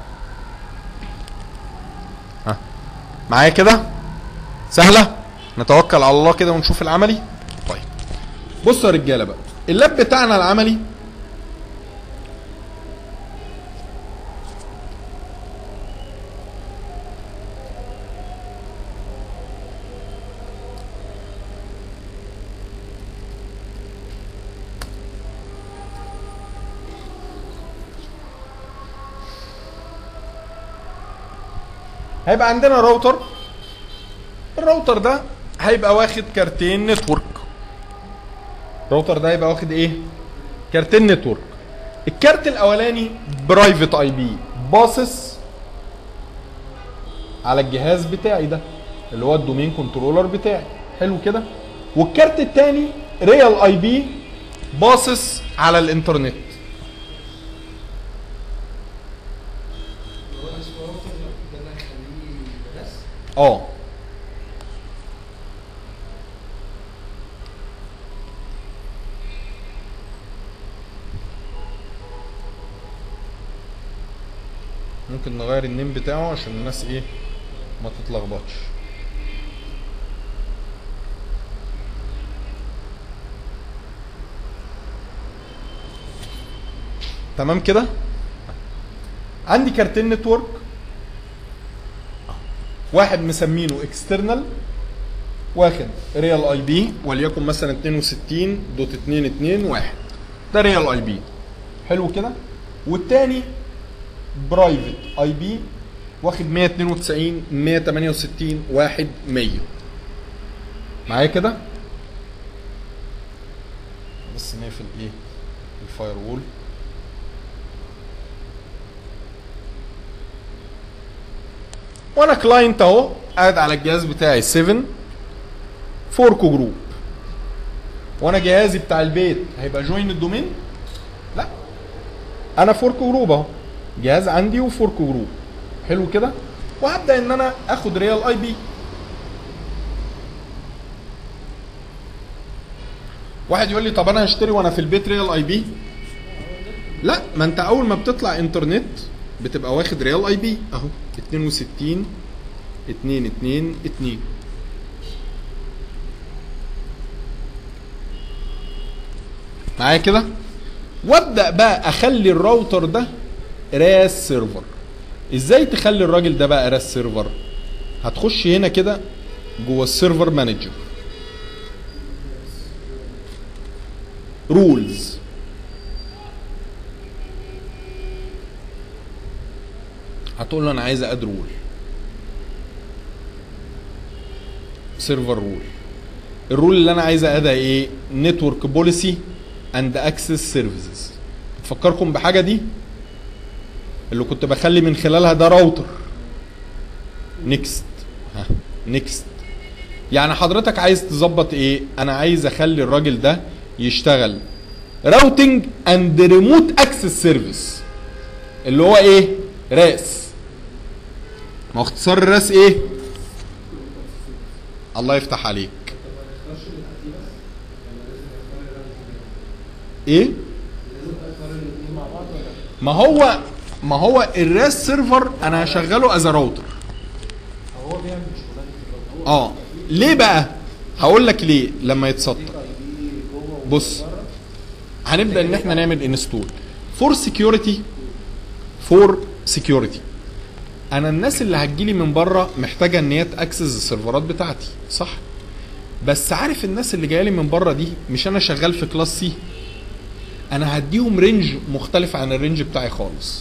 ها معايا كده سهله؟ نتوكل على الله كده ونشوف العملي. طيب بصوا يا رجاله بقى، اللاب بتاعنا العملي هيبقى عندنا راوتر. الراوتر ده هيبقى واخد كارتين نتورك. الراوتر ده هيبقى واخد ايه؟ كارتين نتورك. الكارت الاولاني برايفت اي بي باصص على الجهاز بتاعي ده اللي هو الدومين كنترولر بتاعي، حلو كده. والكارت الثاني ريال اي بي باصص على الانترنت. اه ممكن نغير النيم بتاعه عشان الناس ايه ما تتلخبطش. تمام كده. عندي كارتين نتورك، واحد مسمينه اكسترنال واخد ريال اي بي وليكن مثلا اتنين وستين دوت اتنين اتنين واحد، ده ريال اي بي، حلو كده. والتاني برايفت اي بي واخد مية اتنين وتسعين مية تمانية وستين واحد مية. معايا كده؟ بس نقفل ايه الفاير وول. وانا كلاينت اهو قاعد على الجهاز بتاعي سبعة فوركو جروب، وانا جهازي بتاع البيت هيبقى جوين الدومين؟ لا، انا فوركو جروب اهو، جهاز عندي وفوركو جروب، حلو كده. وهبدا ان انا اخد ريال اي بي. واحد يقول لي طب انا هشتري وانا في البيت ريال اي بي؟ لا، ما انت اول ما بتطلع انترنت بتبقى واخد ريال اي بي اهو اتنين وستين اتنين اتنين اتنين. معايا كده؟ وابدا بقى اخلي الراوتر ده راس سيرفر. ازاي تخلي الراجل ده بقى راس سيرفر؟ هتخش هنا كده جوه السيرفر مانجر، رولز، هتقول له انا عايز اد رول، سيرفر رول. الرول اللي انا عايز ادها ايه؟ نتورك بوليسي اند اكسس سيرفيسز. تفكركم بحاجه دي اللي كنت بخلي من خلالها ده راوتر. نيكست، ها نيكست. يعني حضرتك عايز تظبط ايه؟ انا عايز اخلي الراجل ده يشتغل راوتنج اند ريموت اكسس سيرفيس، اللي هو ايه؟ راس. ما هو اختصار الراس ايه؟ الله يفتح عليك. ايه؟ ما هو ما هو الراس سيرفر انا هشغله از راوتر. هو بيعمل شغلانه اه ليه بقى؟ هقول لك ليه لما يتسطر. بص، هنبدا ان احنا نعمل انستول فور سكيورتي. فور سكيورتي انا الناس اللي هتجيلي من بره محتاجه ان هي تاكسس السيرفرات بتاعتي، صح؟ بس عارف الناس اللي جايه لي من بره دي، مش انا شغال في كلاس سي، انا هديهم رينج مختلف عن الرينج بتاعي خالص.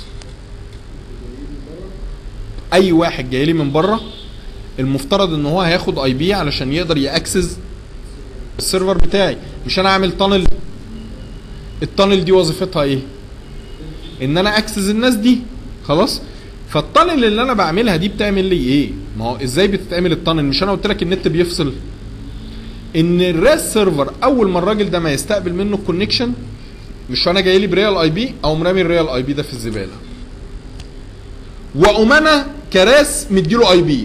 اي واحد جاي لي من بره المفترض ان هو هياخد اي بي علشان يقدر ياكسس السيرفر بتاعي. مش انا اعمل تانل، التانل دي وظيفتها ايه؟ ان انا اكسس الناس دي، خلاص؟ فالتانل اللي انا بعملها دي بتعمل لي ايه؟ ما هو ازاي بتتعمل التانل؟ مش انا قلت لك النت بيفصل؟ ان الراس سيرفر اول ما الراجل ده ما يستقبل منه الكونكشن، مش انا جاي لي بريال اي بي او مرامي الريال اي بي ده في الزباله، واقوم انا كراس مديله اي بي.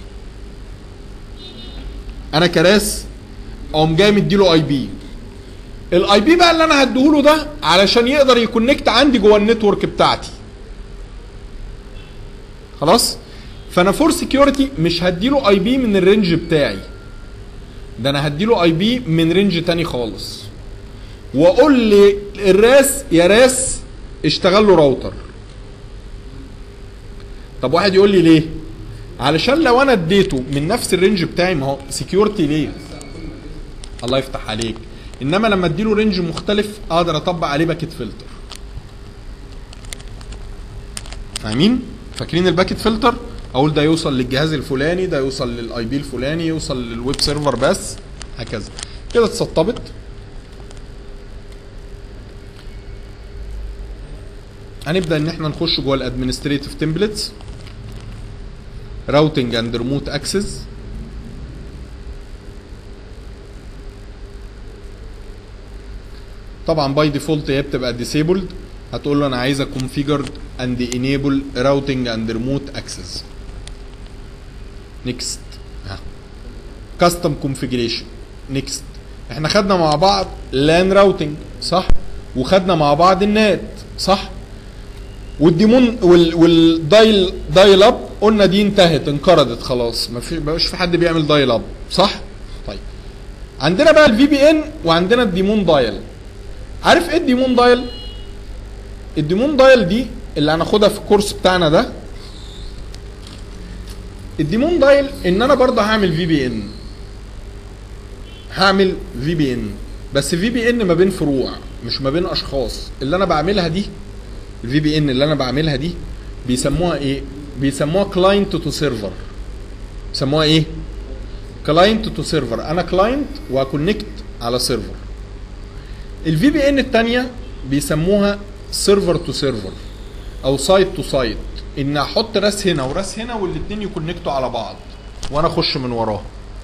انا كراس اقوم جاي مديله اي بي. الاي بي بقى اللي انا هديهوله ده علشان يقدر يكونكت عندي جوه النتورك بتاعتي، خلاص؟ فانا فور سكيورتي مش هديله اي بي من الرينج بتاعي، ده انا هديله اي بي من رينج تاني خالص، واقول لي الراس يا راس اشتغل له راوتر. طب واحد يقول لي ليه؟ علشان لو انا اديته من نفس الرينج بتاعي، ما هو سكيورتي ليه؟ الله يفتح عليك. انما لما اديله رينج مختلف اقدر اطبق عليه باكيت فلتر. فاهمين؟ فاكرين الباكيت فلتر؟ اقول ده يوصل للجهاز الفلاني، ده يوصل للاي بي الفلاني، يوصل للويب سيرفر بس، هكذا. كده اتسطبت. هنبدا ان احنا نخش جوه الادمنستريتيف تمبلتس، راوتنج اند ريموت اكسس. طبعا باي ديفولت هي بتبقى ديسيبلد، هتقول له انا عايزه كونفيجرد اند انيبل راوتنج اند ريموت اكسس. نيكست. كاستم كونفيجريشن. نيكست. احنا خدنا مع بعض لان راوتنج، صح؟ وخدنا مع بعض النات، صح؟ والديمون وال والدايل دايل اب قلنا دي انتهت، انقرضت خلاص، ما في بقاش في حد بيعمل دايل اب، صح؟ طيب عندنا بقى الفي بي ان وعندنا الديمون دايل. عارف ايه الديمون دايل؟ الديمون دايل دي اللي هناخدها في الكورس بتاعنا ده. الديمون دايل ان انا برضه هعمل في بي ان، هعمل في بي ان، بس في بي ان ما بين فروع مش ما بين اشخاص. اللي انا بعملها دي الفي بي ان اللي انا بعملها دي بيسموها ايه؟ بيسموها كلاينت تو سيرفر. بيسموها ايه؟ كلاينت تو سيرفر. انا كلاينت وهكونكت على سيرفر. الفي بي ان الثانيه بيسموها سيرفر تو سيرفر او سايت تو سايت، ان احط راس هنا وراس هنا والاثنين يكونكتوا على بعض وانا اخش من وراه.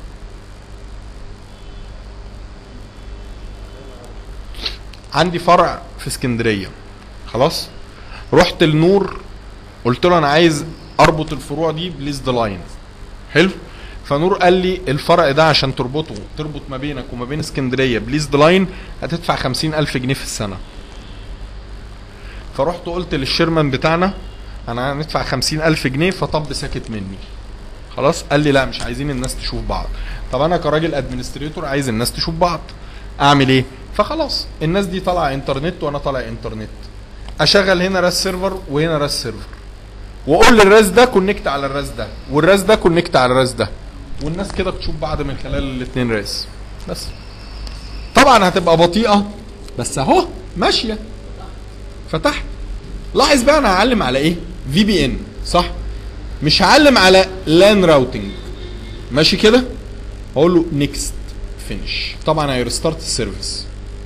عندي فرع في اسكندريه، خلاص؟ رحت لنور قلت له انا عايز اربط الفروع دي بليزد لاين. حلو؟ فنور قال لي الفرع ده عشان تربطه تربط ما بينك وما بين اسكندريه بليزد لاين هتدفع خمسين الف جنيه في السنه. فرحت قلت للشيرمان بتاعنا انا هندفع خمسين الف جنيه، فطب ساكت مني. خلاص؟ قال لي لا مش عايزين الناس تشوف بعض. طب انا كراجل ادمنستريتور عايز الناس تشوف بعض، اعمل ايه؟ فخلاص الناس دي طالعه انترنت وانا طالع انترنت، اشغل هنا راس سيرفر وهنا راس سيرفر، واقول للراس ده كونكت على الراس ده والراس ده كونكت على الراس ده، والناس كده بتشوف بعض من خلال الاثنين راس بس. طبعا هتبقى بطيئه بس اهو ماشيه. فتحت. لاحظ بقى انا هعلم على ايه؟ في بي ان صح؟ مش هعلم على لان راوتنج. ماشي كده؟ اقول له نيكست فينش. طبعا هيرستارت السيرفيس.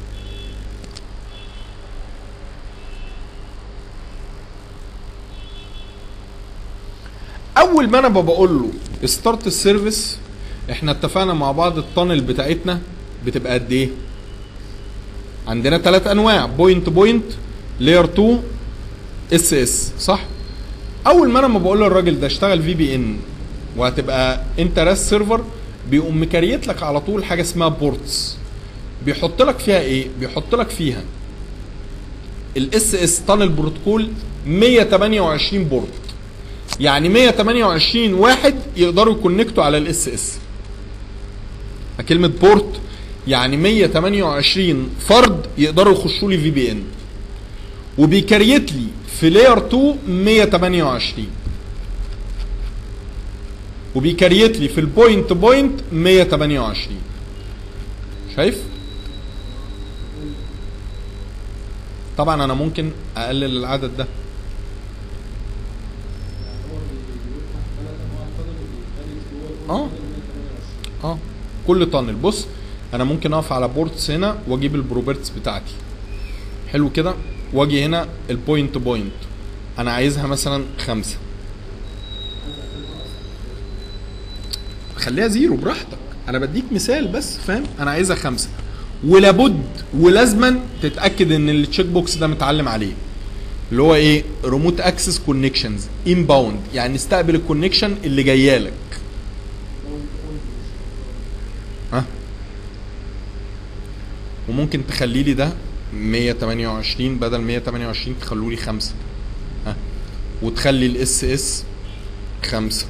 اول ما انا بقول له ستارت السيرفيس، احنا اتفقنا مع بعض التانل بتاعتنا بتبقى قد ايه؟ عندنا ثلاث انواع، بوينت بوينت، لاير اتنين، اس اس صح؟ اول ما انا ما بقول للراجل ده اشتغل في بي ان وهتبقى انت راس سيرفر، بيقوم مكريت لك على طول حاجه اسمها بورتس. بيحط لك فيها ايه؟ بيحط لك فيها الاس اس تانل بروتوكول مية وتمانية وعشرين بورت. يعني مية وتمانية وعشرين واحد يقدروا يكونكتوا على الاس اس. كلمه بورت يعني مية وتمانية وعشرين فرد يقدروا يخشوا لي في بي ان. وبيكريت لي في لاير اتنين مية وتمانية وعشرين، وبيكريت لي في البوينت بوينت مية وتمانية وعشرين. شايف؟ طبعا انا ممكن اقلل العدد ده. اه اه كل تانل. بص انا ممكن اقف على بورتس هنا واجيب البروبرتس بتاعتي. حلو كده؟ واجي هنا البوينت بوينت انا عايزها مثلا خمسة، خليها زيرو براحتك، انا بديك مثال بس فاهم. انا عايزها خمسة، ولابد ولازما تتاكد ان التشيك بوكس ده متعلم عليه اللي هو ايه؟ ريموت اكسس كونكشنز انباوند، يعني استقبل الكونكشن اللي جايه لك. ها وممكن تخلي لي ده مية وتمانية وعشرين بدل مية وتمانية وعشرين تخلوا لي خمسة. ها وتخلي الاس اس خمسة.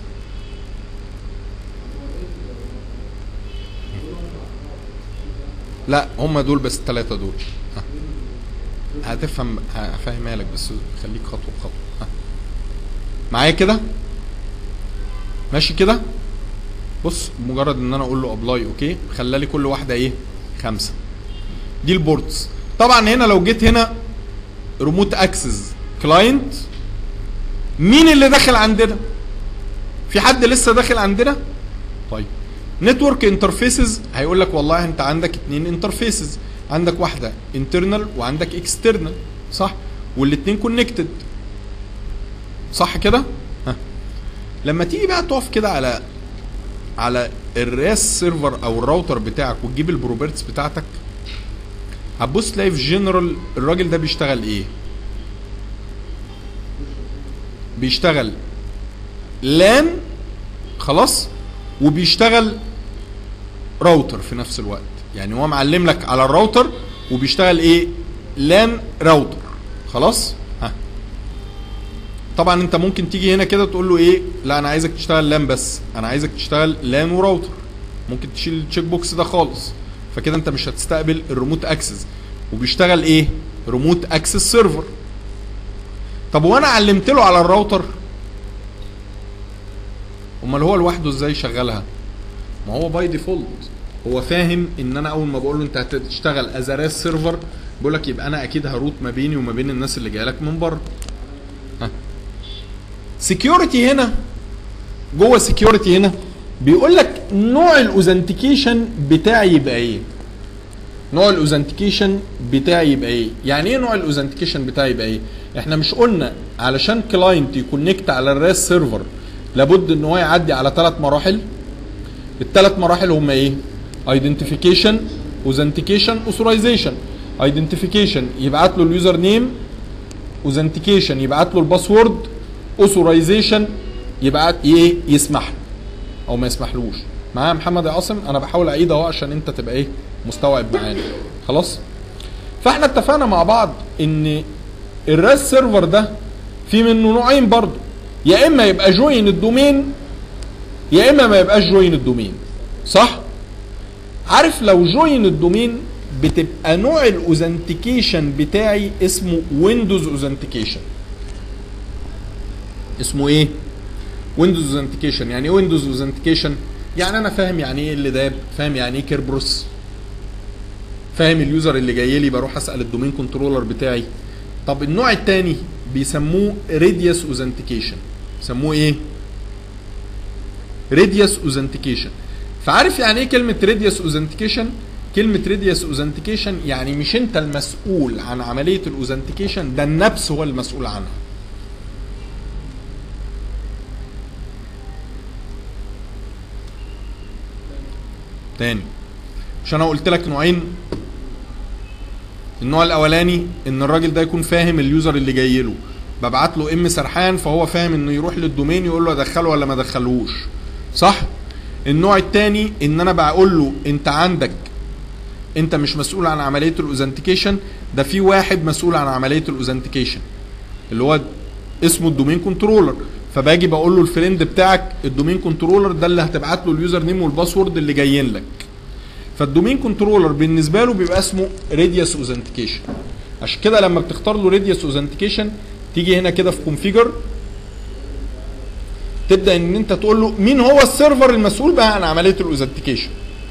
لا هم دول بس، الثلاثة دول. ها هتفهم، هفهمها لك بس خليك خطوة بخطوة. ها معايا كده؟ ماشي كده؟ بص مجرد ان انا اقول له ابلاي اوكي خلى لي كل واحدة ايه؟ خمسة. دي البورتس. طبعا هنا لو جيت هنا ريموت اكسس كلاينت، مين اللي داخل عندنا؟ في حد لسه داخل عندنا؟ طيب نتورك انترفيسز هيقول لك والله انت عندك اتنين انترفيسز، عندك واحده انترنال وعندك اكسترنال صح؟ والاتنين كونكتد صح كده؟ ها لما تيجي بقى تقف كده على على الراس سيرفر او الراوتر بتاعك وتجيب البروبرتس بتاعتك، هتبص تلاقي في جنرال الراجل ده بيشتغل ايه؟ بيشتغل لان خلاص، وبيشتغل راوتر في نفس الوقت. يعني هو معلم لك على الراوتر وبيشتغل ايه؟ لان راوتر خلاص. ها طبعا انت ممكن تيجي هنا كده تقول له ايه؟ لا انا عايزك تشتغل لان بس، انا عايزك تشتغل لان وراوتر. ممكن تشيل التشيك بوكس ده خالص، فكده انت مش هتستقبل الريموت اكسس. وبيشتغل ايه؟ ريموت اكسس سيرفر. طب وانا علمت له على الراوتر، امال هو لوحده ازاي يشغلها؟ ما هو باي ديفولت هو فاهم ان انا اول ما بقول له انت هتشتغل از راس سيرفر، بقول لك يبقى انا اكيد هروت ما بيني وما بين الناس اللي جايه لك من بره. ها سكيورتي هنا جوه سكيورتي هنا بيقول لك نوع الاوثنتيكيشن بتاعي يبقى ايه؟ نوع الاوثنتيكيشن بتاعي يبقى ايه؟ يعني ايه نوع الاوثنتيكيشن بتاعي يبقى ايه؟ احنا مش قلنا علشان كلاينت يكونكت على الراس سيرفر لابد ان هو يعدي على ثلاث مراحل؟ الثلاث مراحل هم ايه؟ ايدنتيفيكيشن، اوثنتيكيشن، اوثرايزيشن. ايدنتيفيكيشن يبعت له اليوزر نيم، اوثنتيكيشن يبعت له الباسورد، اوثرايزيشن يبعت ايه؟ يسمح له او ما يسمحلوش. معايا محمد يا عاصم؟ انا بحاول اعيد اهو عشان انت تبقى ايه؟ مستوعب معانا. خلاص؟ فاحنا اتفقنا مع بعض ان الراس سيرفر ده في منه نوعين برضه، يا اما يبقى جوين الدومين يا اما ما يبقاش جوين الدومين صح؟ عارف لو جوين الدومين بتبقى نوع الاوزنتيكيشن بتاعي اسمه ويندوز اوزنتيكيشن. اسمه ايه؟ ويندوز اوزنتيكيشن. يعني ايه ويندوز اوزنتيكيشن؟ يعني انا فاهم يعني ايه اللي داب، فاهم يعني ايه كيربروس، فاهم اليوزر اللي جاي لي بروح اسال الدومين كنترولر بتاعي. طب النوع الثاني بيسموه ريديوس اوزنتيكيشن. بيسموه ايه؟ ريديوس اوزنتيكيشن. فعارف يعني ايه كلمه ريديوس اوزنتيكيشن؟ كلمه ريديوس اوزنتيكيشن يعني مش انت المسؤول عن عمليه الاوزنتيكيشن، ده النفس هو المسؤول عنها. تاني، مش انا قلت لك نوعين؟ النوع الاولاني ان الراجل ده يكون فاهم اليوزر اللي جاي له، ببعت له ام سرحان فهو فاهم انه يروح للدومين يقول له ادخله ولا ما ادخلهوش، صح؟ النوع الثاني ان انا بقول له انت عندك، انت مش مسؤول عن عمليه الاوزنتيكيشن، ده في واحد مسؤول عن عمليه الاوزنتيكيشن اللي هو اسمه الدومين كنترولر. فباجي بقول له الفريند بتاعك الدومين كنترولر ده اللي هتبعت له اليوزر نيم والباسورد اللي جايين لك. فالدومين كنترولر بالنسبه له بيبقى اسمه ريديوس اوزنتيكيشن. عشان كده لما بتختار له ريديوس اوزنتيكيشن تيجي هنا كده في كونفيجر، تبدا ان انت تقول له مين هو السيرفر المسؤول بقى عن عمليه الاوزنتيكيشن.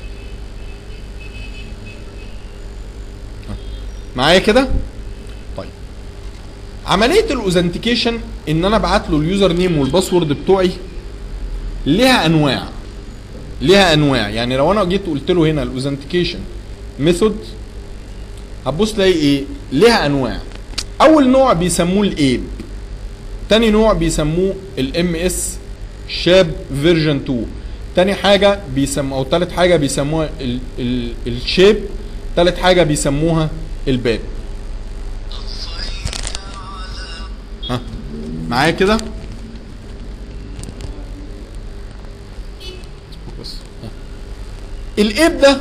معايا كده؟ طيب عمليه الاوزنتيكيشن ان انا ابعت له اليوزر نيم والباسورد بتوعي ليها انواع. ليها انواع، يعني لو انا جيت قلت له هنا الاوزنتيكيشن ميثود هتبص تلاقي ايه؟ ليها انواع. اول نوع بيسموه الايب، تاني نوع بيسموه الام اس شاب فيرجن اتنين، تاني حاجه بيسموها او تالت حاجه بيسموها الشيب، تالت حاجه بيسموها الباب. ها معايا كده؟ الايب ده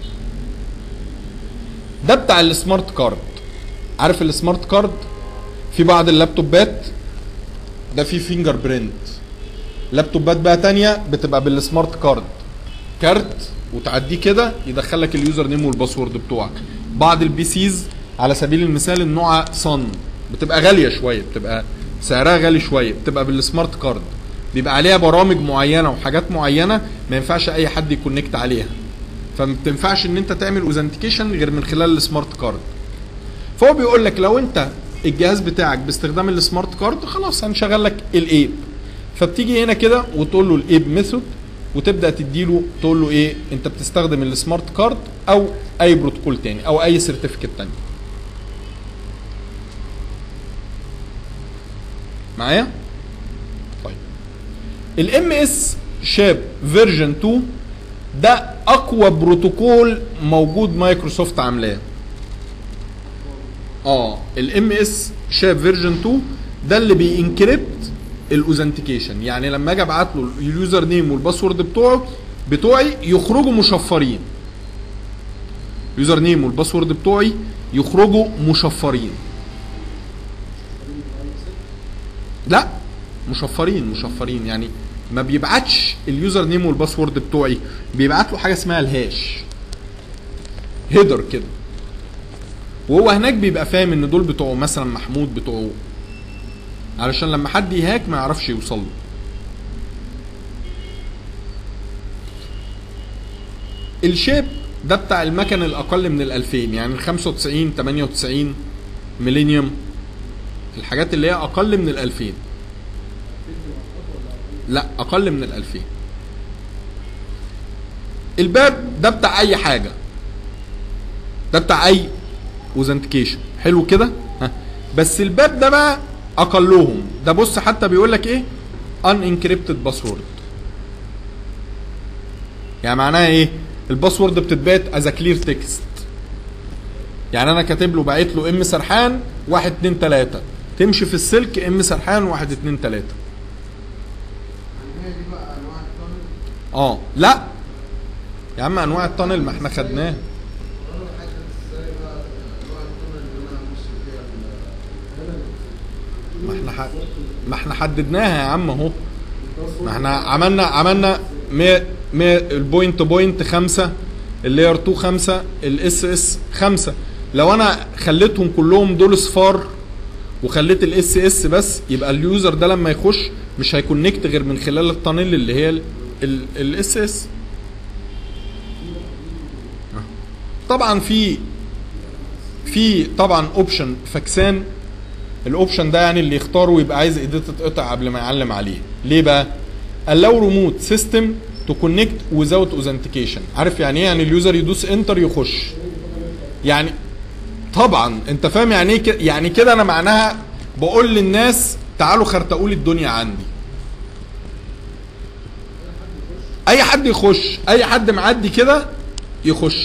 ده بتاع السمارت كارد. عارف السمارت كارد؟ في بعض اللابتوبات ده فيه فينجر برينت، لابتوبات بقى تانية بتبقى بالسمارت كارد، كارت وتعديه كده يدخلك اليوزر نيم والباسورد بتوعك. بعض البي سيز على سبيل المثال النوع صن بتبقى غاليه شويه، بتبقى سعرها غالي شويه، بتبقى بالسمارت كارد، بيبقى عليها برامج معينه وحاجات معينه ما ينفعش اي حد يكونكت عليها، فما بتنفعش ان انت تعمل اوزنتيكيشن غير من خلال السمارت كارد. فهو بيقول لك لو انت الجهاز بتاعك باستخدام السمارت كارد خلاص هنشغل لك الايب. فبتيجي هنا كده وتقول له الايب ميثود وتبدا تديله تقول له ايه؟ انت بتستخدم السمارت كارد او اي بروتوكول تاني او اي سيرتيفيكت تاني. معايا؟ طيب الام اس شاب فيرجن اتنين ده اقوى بروتوكول موجود مايكروسوفت عاملاه. اه الام اس شاب فيرجن اتنين ده اللي بينكريبت الاوزنتيكيشن، يعني لما اجي ابعت له اليوزر نيم والباسورد بتوعه بتوعي يخرجوا مشفرين. اليوزر نيم والباسورد بتوعي يخرجوا مشفرين. لا مشفرين مشفرين يعني ما بيبعتش اليوزر نيم والباسورد بتوعي، بيبعت له حاجه اسمها الهاش هيدر كده، وهو هناك بيبقى فاهم ان دول بتوعه مثلا محمود بتوعه، علشان لما حد يهاك ما يعرفش يوصل له. الشيب ده بتاع المكن الاقل من الالفين، يعني خمسة وتسعين تمانية وتسعين ميلينيوم، الحاجات اللي هي اقل من الالفين. لا اقل من الالفين. الباب ده بتاع اي حاجه، ده بتاع اي اوزنتيكيشن. حلو كده؟ ها بس الباب ده بقى اقلهم، ده بص حتى بيقول لك ايه؟ ان انكريبتد باسورد. يعني معناها ايه؟ الباسورد بتتبات از كلير تكست، يعني انا كاتب له باعت له ام سرحان واحد اتنين تلاته، تمشي في السلك ام سرحان واحد اتنين تلاته. اه لا يا عم انواع التانل ما احنا خدناه. ما احنا ح... ما احنا حددناها يا عم اهو، ما احنا عملنا عملنا مية مية البوينت بوينت خمسة اللاير اتنين خمسة، الاس اس خمسة. لو انا خليتهم كلهم دول صفار وخليت الاس اس بس، يبقى اليوزر ده لما يخش مش هيكونكت غير من خلال التانل اللي هي الاس اس. طبعا في في طبعا اوبشن فاكسان. الاوبشن ده يعني اللي يختاره يبقى عايز ايديت تتقطع قبل ما يعلم عليه. ليه بقى؟ allow remote system to connect without authentication. عارف يعني ايه؟ يعني اليوزر يدوس انتر يخش. يعني طبعا انت فاهم يعني ايه كده؟ يعني كده انا معناها بقول للناس تعالوا خرتقوا لي الدنيا عندي. اي حد يخش، اي حد معدي كده يخش.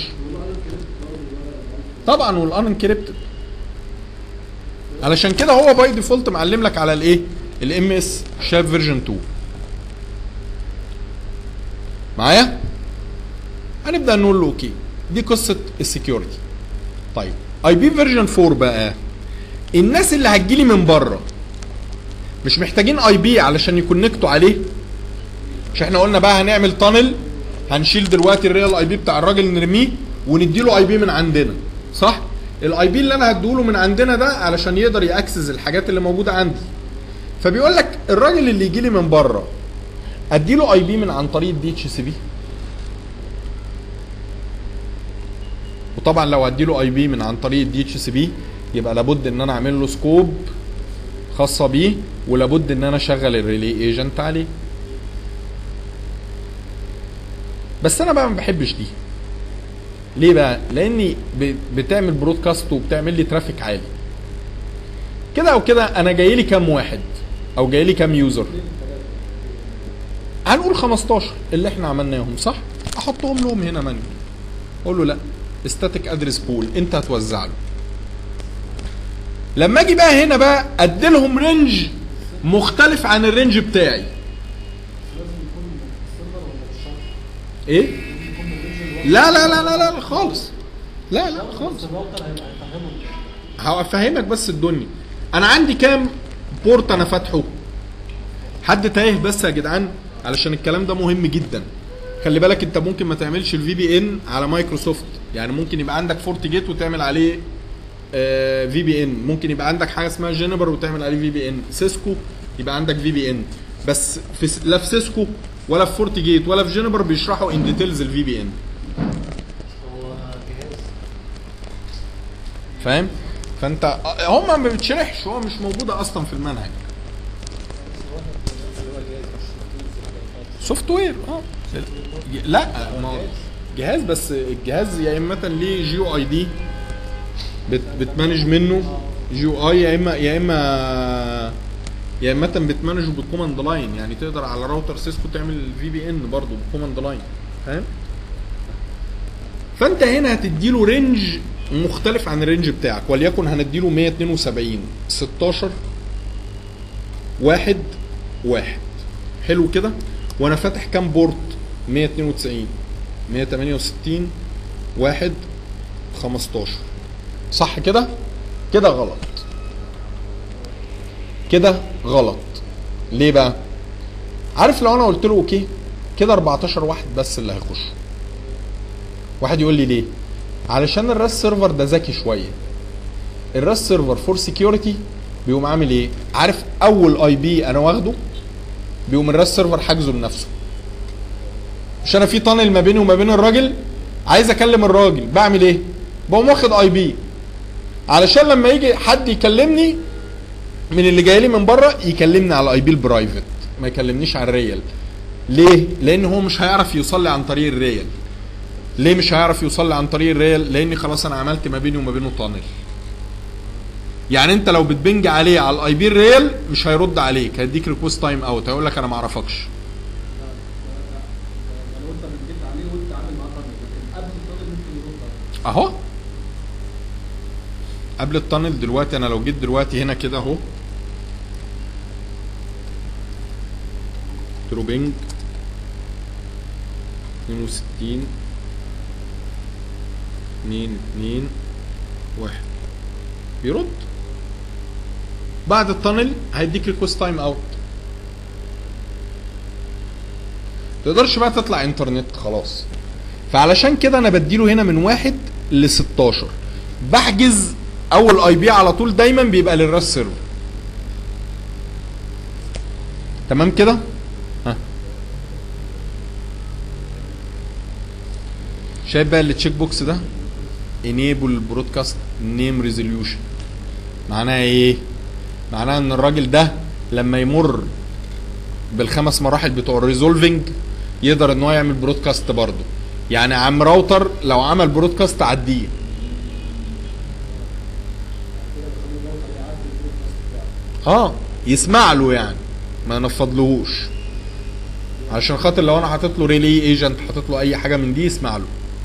طبعا والان انكريبتد. علشان كده هو باي ديفولت معلم لك على الايه؟ الام اس شاف فيرجن اتنين. معايا؟ هنبدا نقول له اوكي. دي قصه السكيورتي. طيب اي بي فيرجن اربعة بقى، الناس اللي هتجيلي من بره مش محتاجين اي بي علشان يكونكتوا عليه. مش احنا قلنا بقى هنعمل تانل، هنشيل دلوقتي الريال اي بي بتاع الراجل نرميه ونديله اي بي من عندنا، صح؟ الاي بي اللي انا هديله من عندنا ده علشان يقدر ياكسس الحاجات اللي موجوده عندي. فبيقول لك الراجل اللي يجي لي من بره اديله اي بي من عن طريق الدي اتش سي بي. وطبعا لو اديله اي بي من عن طريق الدي اتش سي بي يبقى لابد ان انا اعمل له سكوب خاصه بيه، ولابد ان انا اشغل الريلي ايجنت عليه. بس انا بقى ما بحبش دي. ليه بقى؟ لاني بتعمل برودكاست وبتعمل لي ترافيك عالي. كده او كده انا جاي لي كام واحد او جاي لي كام يوزر؟ هنقول خمستاشر اللي احنا عملناهم، صح؟ احطهم لهم هنا مانجل. اقول له لا، ستاتيك ادرس بول انت هتوزع له. لما اجي بقى هنا بقى ادي لهم رينج مختلف عن الرينج بتاعي. ايه؟ لا لا لا لا لا خالص. لا لا خالص. هفهمك بس الدنيا. انا عندي كام بورت انا فاتحه؟ حد تايه بس يا جدعان علشان الكلام ده مهم جدا. خلي بالك انت ممكن ما تعملش الفي بي ان على مايكروسوفت، يعني ممكن يبقى عندك فورت جيت وتعمل عليه آه في بي ان، ممكن يبقى عندك حاجه اسمها جينبر وتعمل عليه في بي ان، سيسكو يبقى عندك في بي ان. بس في لا في سيسكو ولا في فورت جيت ولا في جينبر بيشرحوا ان ديتيلز الفي بي ان. فاهم؟ فانت هم ما بتشرحش، هو مش موجوده اصلا في المنهج. سوفت وير اه لا ما جهاز، بس الجهاز يا اما ليه جي او اي دي بتمانج منه جي او اي، يا اما يا اما يا اما بتمانجه بالكوماند لاين، يعني تقدر على راوتر سيسكو تعمل في بي ان برضه بالكوماند لاين. فاهم؟ فانت هنا هتديله رينج مختلف عن الرينج بتاعك، وليكن هنديله مية اتنين وسبعين ستاشر واحد واحد. حلو كده؟ وانا فاتح كام بورت؟ مية اتنين وتسعين مية تمانية وستين واحد خمستاشر. صح كده؟ كده غلط. كده غلط. ليه بقى؟ عارف لو انا قلت له اوكي كده اربعتاشر واحد بس اللي هيخش. واحد يقول لي ليه؟ علشان الراس سيرفر ده ذكي شويه. الراس سيرفر فور سكيورتي بيقوم عامل ايه؟ عارف اول اي بي انا واخده بيقوم الراس سيرفر حاجزه لنفسه. مش انا في تانل ما بيني وما بين الراجل، عايز اكلم الراجل، بعمل ايه؟ بقوم واخد اي بي علشان لما يجي حد يكلمني من اللي جاي لي من بره يكلمني على اي بي البرايفت، ما يكلمنيش على الريال. ليه؟ لان هو مش هيعرف يوصل لي عن طريق الريال. ليه مش هيعرف يوصل لي عن طريق الريال؟ لاني خلاص انا عملت ما بيني وما بينه تانل. يعني انت لو بتبنج عليه على الاي بي الريال مش هيرد عليك، هيديك ريكوست تايم اوت، هيقول لك انا ما اعرفكش. لو انت بتجيب عليه وانت عامل معاه تانل، لكن قبل التانل ممكن يرد عليك. اهو قبل التانل دلوقتي انا لو جيت دلوقتي هنا كده اهو تروبينج اتنين وستين اتنين اتنين واحد بيرد. بعد التانل هيديك ريكوست تايم اوت. تقدرش بقى تطلع انترنت خلاص. فعلشان كده انا بديله هنا من واحد ل ستاشر. بحجز اول اي بي على طول دايما بيبقى للراس سيرفر. تمام كده؟ ها شايف بقى التشيك بوكس ده؟ enable broadcast name resolution. معناها ايه؟ معناها ان الراجل ده لما يمر بالخمس مراحل بتوع الريزولفنج يقدر ان هو يعمل برودكاست برضه. يعني عم راوتر لو عمل برودكاست عديه. اه يسمع له يعني ما ينفضلهوش، عشان خاطر لو انا حاطط له ريلي ايجنت حاطط له اي حاجه من دي يسمع له.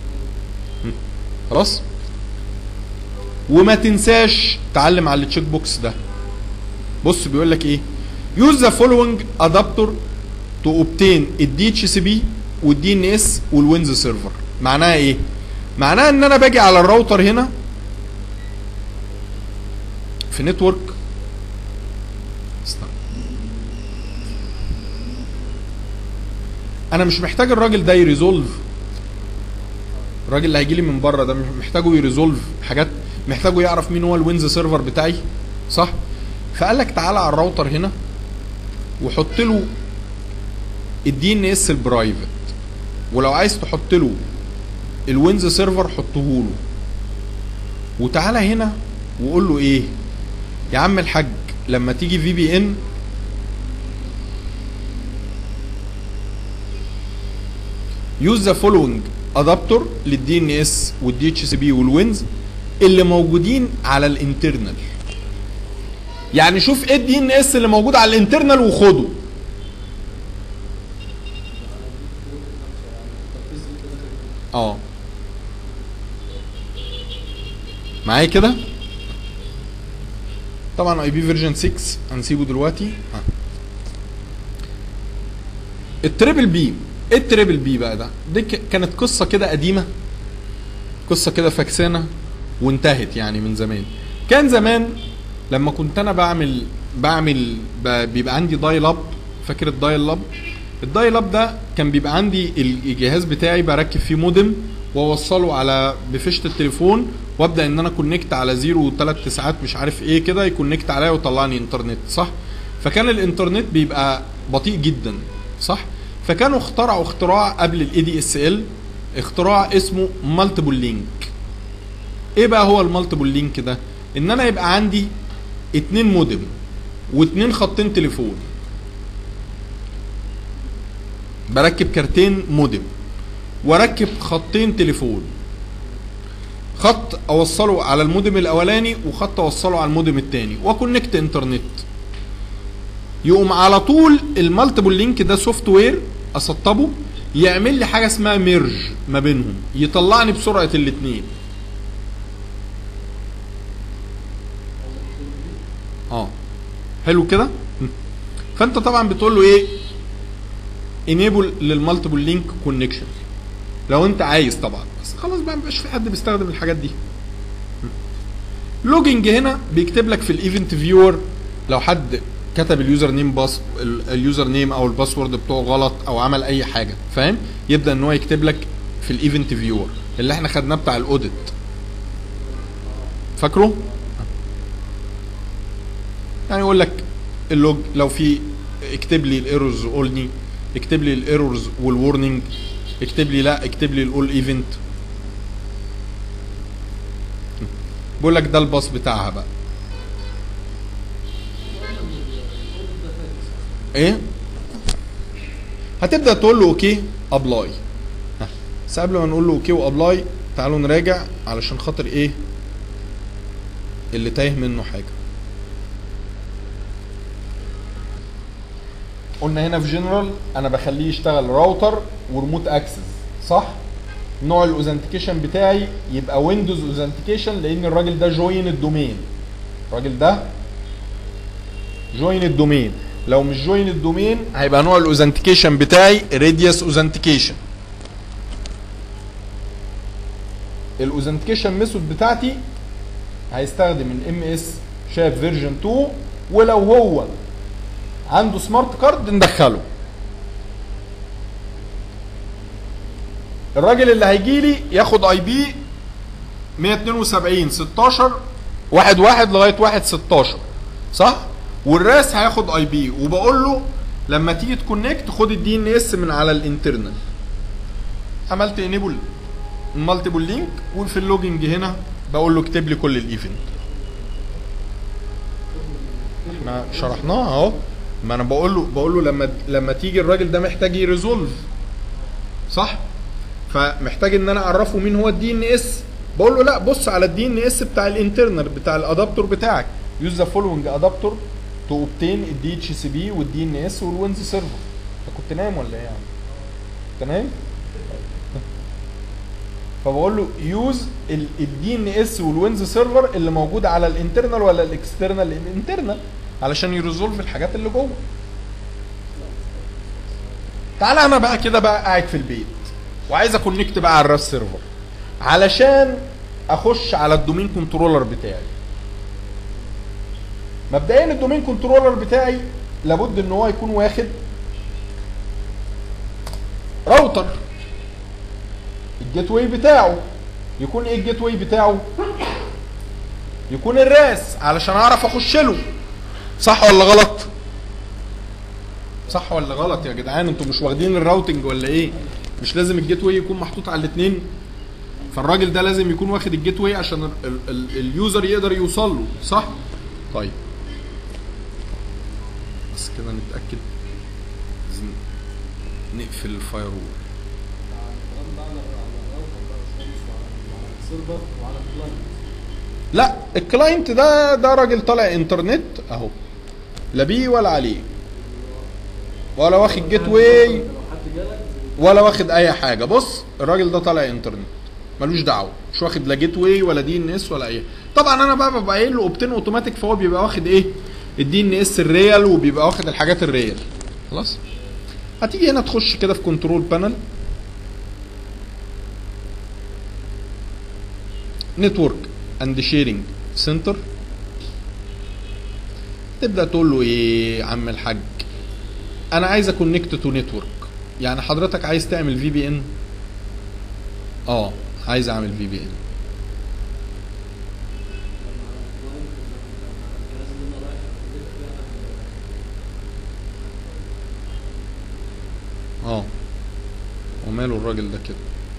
خلاص. وما تنساش تعلم على التشيك بوكس ده. بص بيقول لك ايه؟ use the following adapter to obtain الدي اتش سي بي والدي ان اس والوينز سيرفر. معناها ايه؟ معناها ان انا باجي على الراوتر هنا في نتورك. استنى. انا مش محتاج الراجل ده يريزولف. الراجل اللي هيجي لي من بره ده محتاجه يريزولف حاجات، محتاجه يعرف مين هو الوينز سيرفر بتاعي، صح؟ فقال لك تعالى على الراوتر هنا وحط له الدي ان اس البرايفت، ولو عايز تحط له الوينز سيرفر حطه له، وتعالى هنا وقول له ايه يا عم الحاج لما تيجي في بي ان use the following adapter للدي ان اس والدي اتش سي بي والوينز اللي موجودين على الانترنال. يعني شوف ايه الدي ان اس اللي موجود على الانترنال وخده. اه معايا كده؟ طبعا اي بي فيرجن ستة هنسيبه دلوقتي. ها. التريبل بي، ايه التريبل بي بقى ده؟ دي كانت قصه كده قديمه، قصه كده فكسانه وانتهت يعني من زمان. كان زمان لما كنت انا بعمل بعمل بيبقى عندي دايل اب. فاكر الدايل اب؟ الدايل اب ده كان بيبقى عندي الجهاز بتاعي بركب فيه مودم واوصله على بفيشه التليفون وابدا ان انا كونكت على زيرو وثلاث تسعات مش عارف ايه كده يكونكت عليا ويطلعني انترنت، صح؟ فكان الانترنت بيبقى بطيء جدا، صح؟ فكانوا اخترعوا اختراع قبل الاي دي اس ال، اختراع اسمه مالتيبل لينك. ايه بقى هو المالتيبل لينك ده؟ ان انا يبقى عندي اتنين مودم واتنين خطين تليفون. بركب كارتين مودم واركب خطين تليفون، خط اوصله على المودم الاولاني وخط اوصله على المودم الثاني واكونكت انترنت. يقوم على طول المالتيبل لينك ده سوفت وير اسطبه يعمل لي حاجه اسمها ميرج ما بينهم، يطلعني بسرعه الاثنين. اه حلو كده؟ فانت طبعا بتقول له ايه؟ انيبل للمالتيبل لينك كونكشن لو انت عايز طبعا، بس خلاص بقى مبقاش في حد بيستخدم الحاجات دي. لوجينج هنا بيكتب لك في الايفنت فيور لو حد كتب اليوزر نيم باس اليوزر نيم او الباسورد بتوعه غلط او عمل اي حاجه، فاهم؟ يبدا ان هو يكتب لك في الايفنت فيور اللي احنا خدناه بتاع الاوديت، فاكره؟ يعني يقول لك اللوج لو في اكتب لي الايرورز اولني، اكتب لي الايرورز والورنينج، اكتب لي لا اكتب لي الاول ايفنت. بيقول لك ده الباص بتاعها بقى. ايه؟ هتبدا تقول له اوكي ابلاي. بس قبل ما نقول له اوكي وابلاي تعالوا نراجع علشان خاطر ايه اللي تايه منه حاجه. قلنا هنا في جنرال انا بخليه يشتغل راوتر وريموت اكسس، صح؟ نوع الاوثنتيكيشن بتاعي يبقى ويندوز اوثنتيكيشن لان الراجل ده جوين الدومين. الراجل ده جوين الدومين، لو مش جوين الدومين هيبقى نوع الاوثنتيكيشن بتاعي راديوس اوثنتيكيشن. الاوثنتيكيشن ميثود بتاعتي هيستخدم الام اس شاب فيرجن اتنين، ولو هو عنده سمارت كارد ندخله. الراجل اللي هيجي لي ياخد اي بي مية اتنين وسبعين ستاشر واحد واحد لغايه واحد ستاشر صح؟ والراس هياخد اي بي، وبقول له لما تيجي تكونكت خد الدي ان اس من على الانترنال. عملت انيبل المالتيبل لينك، وفي اللوجنج هنا بقول له اكتب لي كل الايفنت. احنا شرحناها اهو. ما انا بقول له بقول له لما لما تيجي الراجل ده محتاج يريزولف صح؟ فمحتاج ان انا اعرفه مين هو الدي ان اس. بقول له لا بص على الدي ان اس بتاع الانترنال بتاع الادابتور بتاعك. يوز ذا فولوينج ادابتور تو اوبتين الدي اتش سي بي والدي ان اس والوينز سيرفر. انت كنت نايم ولا ايه يا عم؟ انت نايم؟ فبقول له يوز الدي ان اس والوينز سيرفر اللي موجود على الانترنال ولا الاكسترنال؟ الانترنال علشان يريزولف الحاجات اللي جوه. تعالى انا بقى كده بقى قاعد في البيت وعايز اكونكت بقى على الراس سيرفر علشان اخش على الدومين كنترولر بتاعي. مبدئيا الدومين كنترولر بتاعي لابد ان هو يكون واخد راوتر. الجيت واي بتاعه يكون ايه؟ الجيت واي بتاعه يكون الراس علشان اعرف اخش له. صح ولا غلط؟ صح ولا غلط يا جدعان؟ انتوا مش واخدين الراوتنج ولا ايه؟ مش لازم الجيت واي يكون محطوط على الاثنين؟ فالراجل ده لازم يكون واخد الجيت واي عشان ال ال اليوزر يقدر يوصل له صح؟ طيب بس كده نتاكد. لازم نقفل الفاير وول. لا الكلاينت ده ده راجل طالع انترنت اهو، لا بيه ولا عليه ولا واخد جيت واي ولا واخد اي حاجه. بص الراجل ده طالع انترنت ملوش دعوه، مش واخد لا جيت واي ولا دي ان اس ولا اي. طبعا انا بقى ببقى قايل له اوبتين اوتوماتيك، فهو بيبقى واخد ايه؟ الدي ان اس الريال، وبيبقى واخد الحاجات الريال. خلاص هتيجي هنا تخش كده في كنترول بانل نتورك اند شيرنج سنتر. تبدا تقول له ايه يا عم الحاج؟ انا عايز اكونكت تو نتورك. يعني حضرتك عايز تعمل في بي ان؟ اه عايز اعمل في بي ان. اه وماله الراجل ده كده؟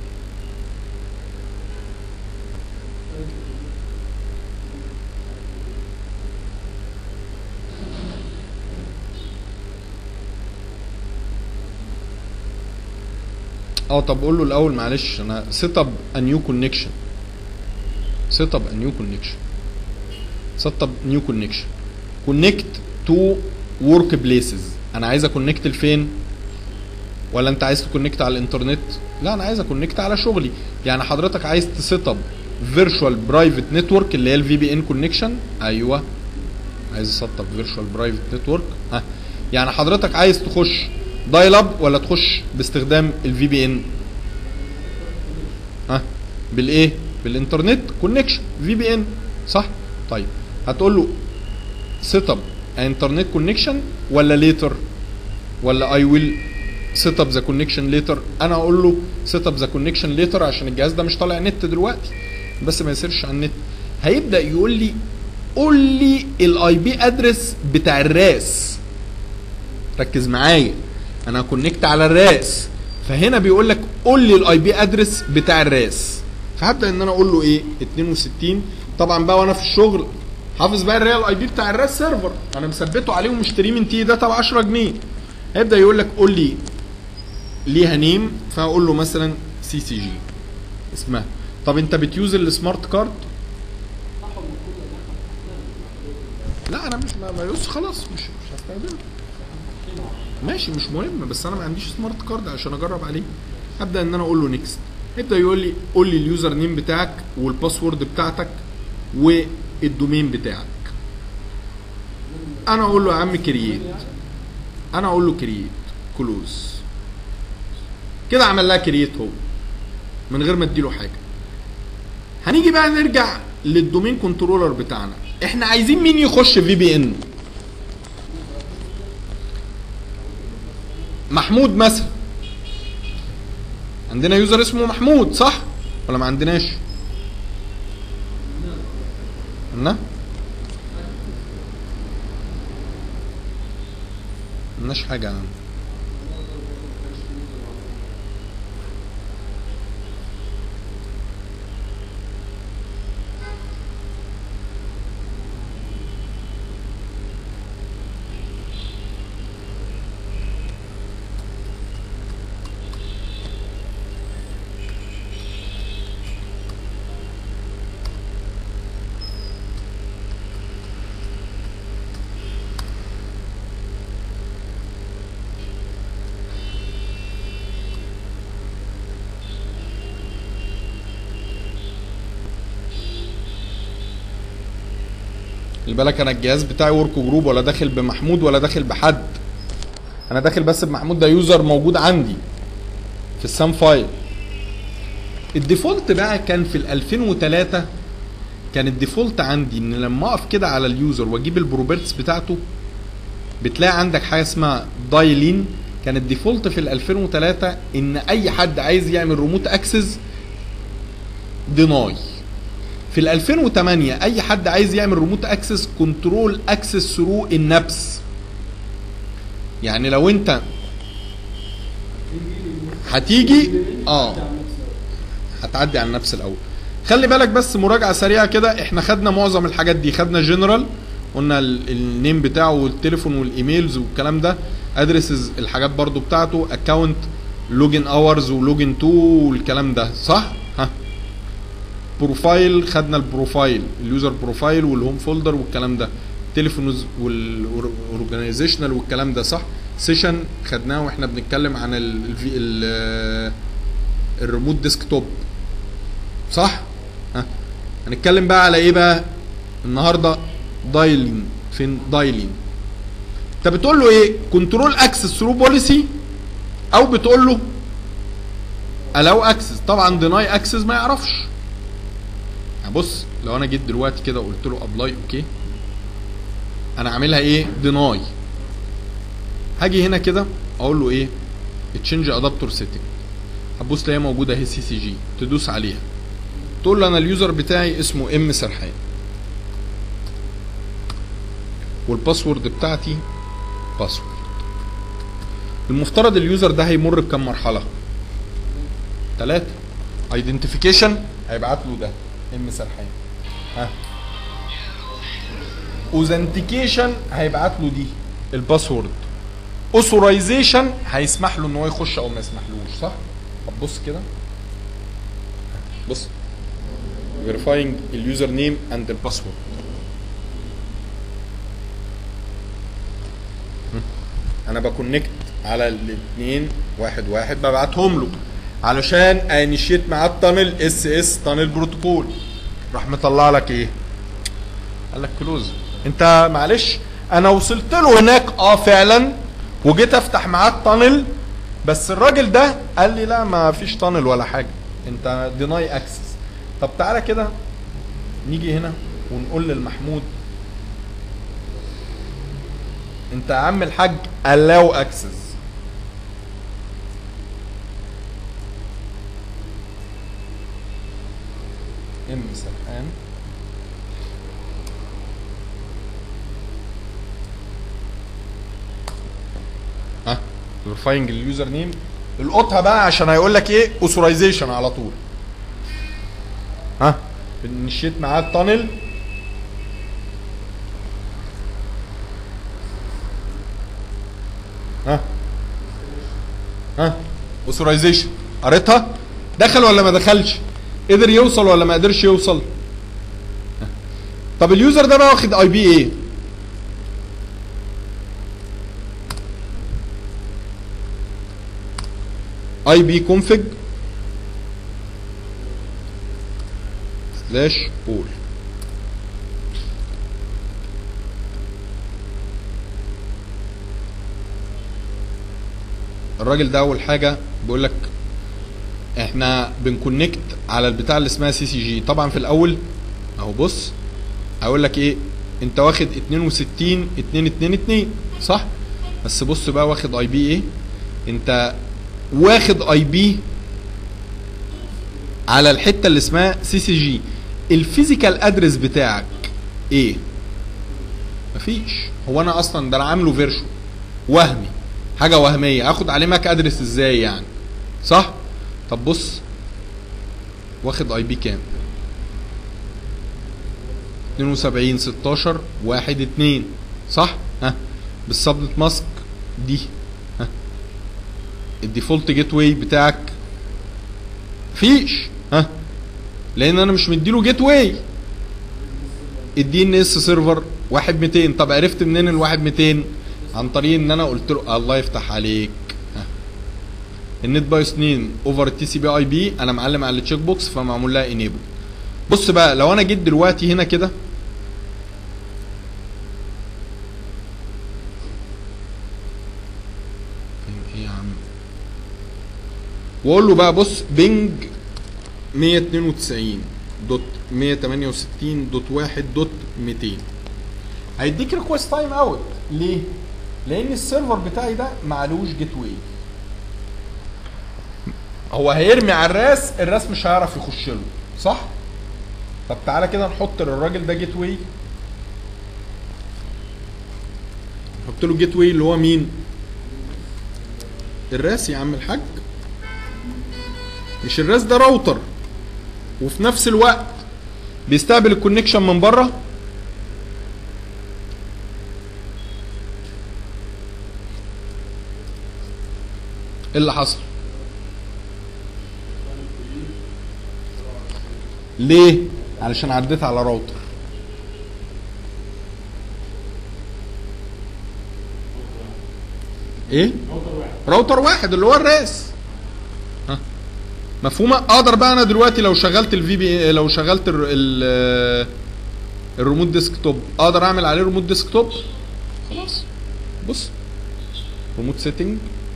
اه طب قول له الاول معلش انا سيت اب ا نيو كونكشن. سيت اب ا نيو كونكشن. سيت اب نيو كونكشن. كونكت تو ورك بليسز. انا عايز اكونكت لفين؟ ولا انت عايز تكونكت على الانترنت؟ لا انا عايز اكونكت على شغلي. يعني حضرتك عايز تسيت اب فيرتشوال برايفت نتورك اللي هي الفي بي ان كونكشن. ايوه عايز اسيت اب فيرتشوال برايفت نتورك. ها يعني حضرتك عايز تخش دايل اب ولا تخش باستخدام الفي بي ان؟ ها بالايه؟ بالانترنت كونكشن في بي ان صح؟ طيب هتقول له سيت اب انترنت كونكشن ولا ليتر ولا اي ويل سيت اب ذا كونكشن ليتر؟ انا اقول له سيت اب ذا كونكشن ليتر عشان الجهاز ده مش طالع نت دلوقتي، بس ما يصيرش على النت. هيبدا يقول لي قول لي الاي بي ادرس بتاع الراس. ركز معايا انا هكونكت على الراس، فهنا بيقول لك قول لي الاي بي ادرس بتاع الراس. فهبدا ان انا اقول له ايه؟ اتنين وستين. طبعا بقى وانا في الشغل حافظ بقى الريال اي بي بتاع الراس سيرفر، انا مثبته عليه ومشتريه من تي داتا ب عشرة جنيه. هيبدا يقول لك قول لي ليها نيم، فاقول له مثلا سي سي جي اسمها. طب انت بتيوز السمارت كارد؟ لا انا مش ما يوز خلاص مش مش هستخدمه. ماشي مش مهم، بس انا ما عنديش سمارت كارد عشان اجرب عليه. هبدا ان انا اقول له نيكست. يبدا يقول لي قول لي اليوزر نيم بتاعك والباسورد بتاعتك والدومين بتاعك. انا اقول له يا عم كرييت. انا اقول له كرييت كلوز كده، عمل لها كرييت هو من غير ما اديله حاجه. هنيجي بقى نرجع للدومين كنترولر بتاعنا. احنا عايزين مين يخش في بي ان؟ محمود مثلا. عندنا يوزر اسمه محمود صح ولا ما عندناش؟ عندنا؟ ملناش حاجة عنه. خلي بالك انا الجهاز بتاعي ورك جروب ولا داخل بمحمود ولا داخل بحد، انا داخل بس بمحمود، ده يوزر موجود عندي في السام فايل. الديفولت بقى كان في ال ألفين وتلاتة كان الديفولت عندي ان لما اقف كده على اليوزر واجيب البروبرتس بتاعته بتلاقي عندك حاجه اسمها دايلين. كان الديفولت في ال ألفين وتلاتة ان اي حد عايز يعمل ريموت اكسس ديناي. في ال ألفين وتمانية اي حد عايز يعمل ريموت اكسس كنترول اكسس ثرو النبس. يعني لو انت هتيجي اه هتعدي على النفس الاول. خلي بالك بس مراجعه سريعه كده، احنا خدنا معظم الحاجات دي، خدنا جنرال قلنا النيم بتاعه والتليفون والايميلز والكلام ده، ادرسز الحاجات برضو بتاعته، اكونت لوجن اورز ولوجن تو والكلام ده صح؟ ها بروفايل خدنا البروفايل اليوزر بروفايل والهوم فولدر والكلام ده، تليفونز والاورجانيزيشنال والكلام ده صح؟ سيشن خدناه واحنا بنتكلم عن ال الريموت ديسكتوب صح؟ ها هنتكلم بقى على ايه بقى النهارده؟ دايلين. فين دايلين؟ انت بتقول له ايه؟ كنترول اكسس ثرو بوليسي او بتقول له الاو اكسس. طبعا ديناي اكسس ما يعرفش. بص لو انا جيت دلوقتي كده وقلت له ابلاي اوكي، انا عاملها ايه؟ ديناي. هاجي هنا كده اقول له ايه؟ تشينج ادابتور سيتنج، هتبص تلاقيها موجوده اهي سي سي جي، تدوس عليها تقول له انا اليوزر بتاعي اسمه ام سرحان والباسورد بتاعتي باسورد. المفترض اليوزر ده هيمر بكم مرحله؟ ثلاثه. ايدنتيفيكيشن هيبعت له ده ام سرحان، ها اوثنتيكيشن هيبعت له دي الباسورد، اوثورايزيشن هيسمح له ان هو يخش او ما يسمحلوش صح؟ طب بص كده بص فيريفاينج اليوزر نيم اند الباسورد. انا بكونكت على الاثنين واحد واحد ببعتهم له علشان انيشيت معاه التانل اس اس تانل بروتوكول. راح مطلع لك ايه؟ قال لك كلوز. انت معلش انا وصلت له هناك اه فعلا وجيت افتح معاه التانل، بس الراجل ده قال لي لا ما فيش تانل ولا حاجه، انت ديناي اكسس. طب تعالى كده نيجي هنا ونقول للمحمود انت يا عم الحاج allow access. ام سرحان ها فيرفاينج اليوزر نيم، القطها بقى عشان هيقول لك ايه؟ اوثورايزيشن على طول. ها بنشيت معاه التانل، ها ها اوثورايزيشن قريتها؟ دخل ولا ما دخلش؟ قدر يوصل ولا ما قدرش يوصل؟ طب اليوزر ده بقى واخد اي بي ايه؟ اي بي كونفج سلاش بول. الراجل ده اول حاجه بيقول لك احنا بنكونكت على البتاع اللي اسمها سي سي جي. طبعا في الاول اهو بص هقول لك ايه؟ انت واخد اتنين وستين اتنين اتنين اتنين صح؟ بس بص بقى واخد اي بي ايه؟ انت واخد اي بي على الحته اللي اسمها سي سي جي. الفيزيكال ادرس بتاعك ايه؟ مفيش. هو انا اصلا ده انا عامله فيرشو وهمي، حاجه وهميه، اخد عليه ماك ادرس ازاي يعني؟ صح؟ طب بص، واخد اي بي كام؟ اتنين وسبعين ستاشر واحد اتنين، صح؟ ها بالسبنت ماسك دي، ها الديفولت جيت واي بتاعك فيش، ها لان انا مش مديله جيت واي. الدي ان اس سيرفر واحد ميتين. طب عرفت منين ال واحد ميتين؟ عن طريق ان انا قلت له الله يفتح عليك، ها النت بايوس اتنين اوفر التي سي بي اي بي، انا معلم على التشيك بوكس فمعمول لها انيبل. بص بقى لو انا جيت دلوقتي هنا كده ايه يا عم، واقول له بقى بص بينج مية اتنين وتسعين دوت مية تمانية وستين دوت واحد دوت ميتين، هيديك ريكوست تايم اوت. ليه؟ لان السيرفر بتاعي ده معلوش جيت واي. هو هيرمي على الراس، الراس مش هيعرف يخش له، صح؟ طب تعالى كده نحط للراجل ده جيت واي، نحط له جيت واي اللي هو مين؟ الراس يا عم الحاج. مش الراس ده راوتر وفي نفس الوقت بيستقبل الكونكشن من بره؟ ايه اللي حصل؟ ليه؟ علشان عديت على راوتر. ايه؟ راوتر واحد اللي هو الراس. ها مفهومه؟ اقدر بقى انا دلوقتي لو شغلت الفي بي، لو شغلت ال ال الريموت ديسكتوب، اقدر اعمل عليه ريموت ديسكتوب. خلاص بص ريموت سيتنج،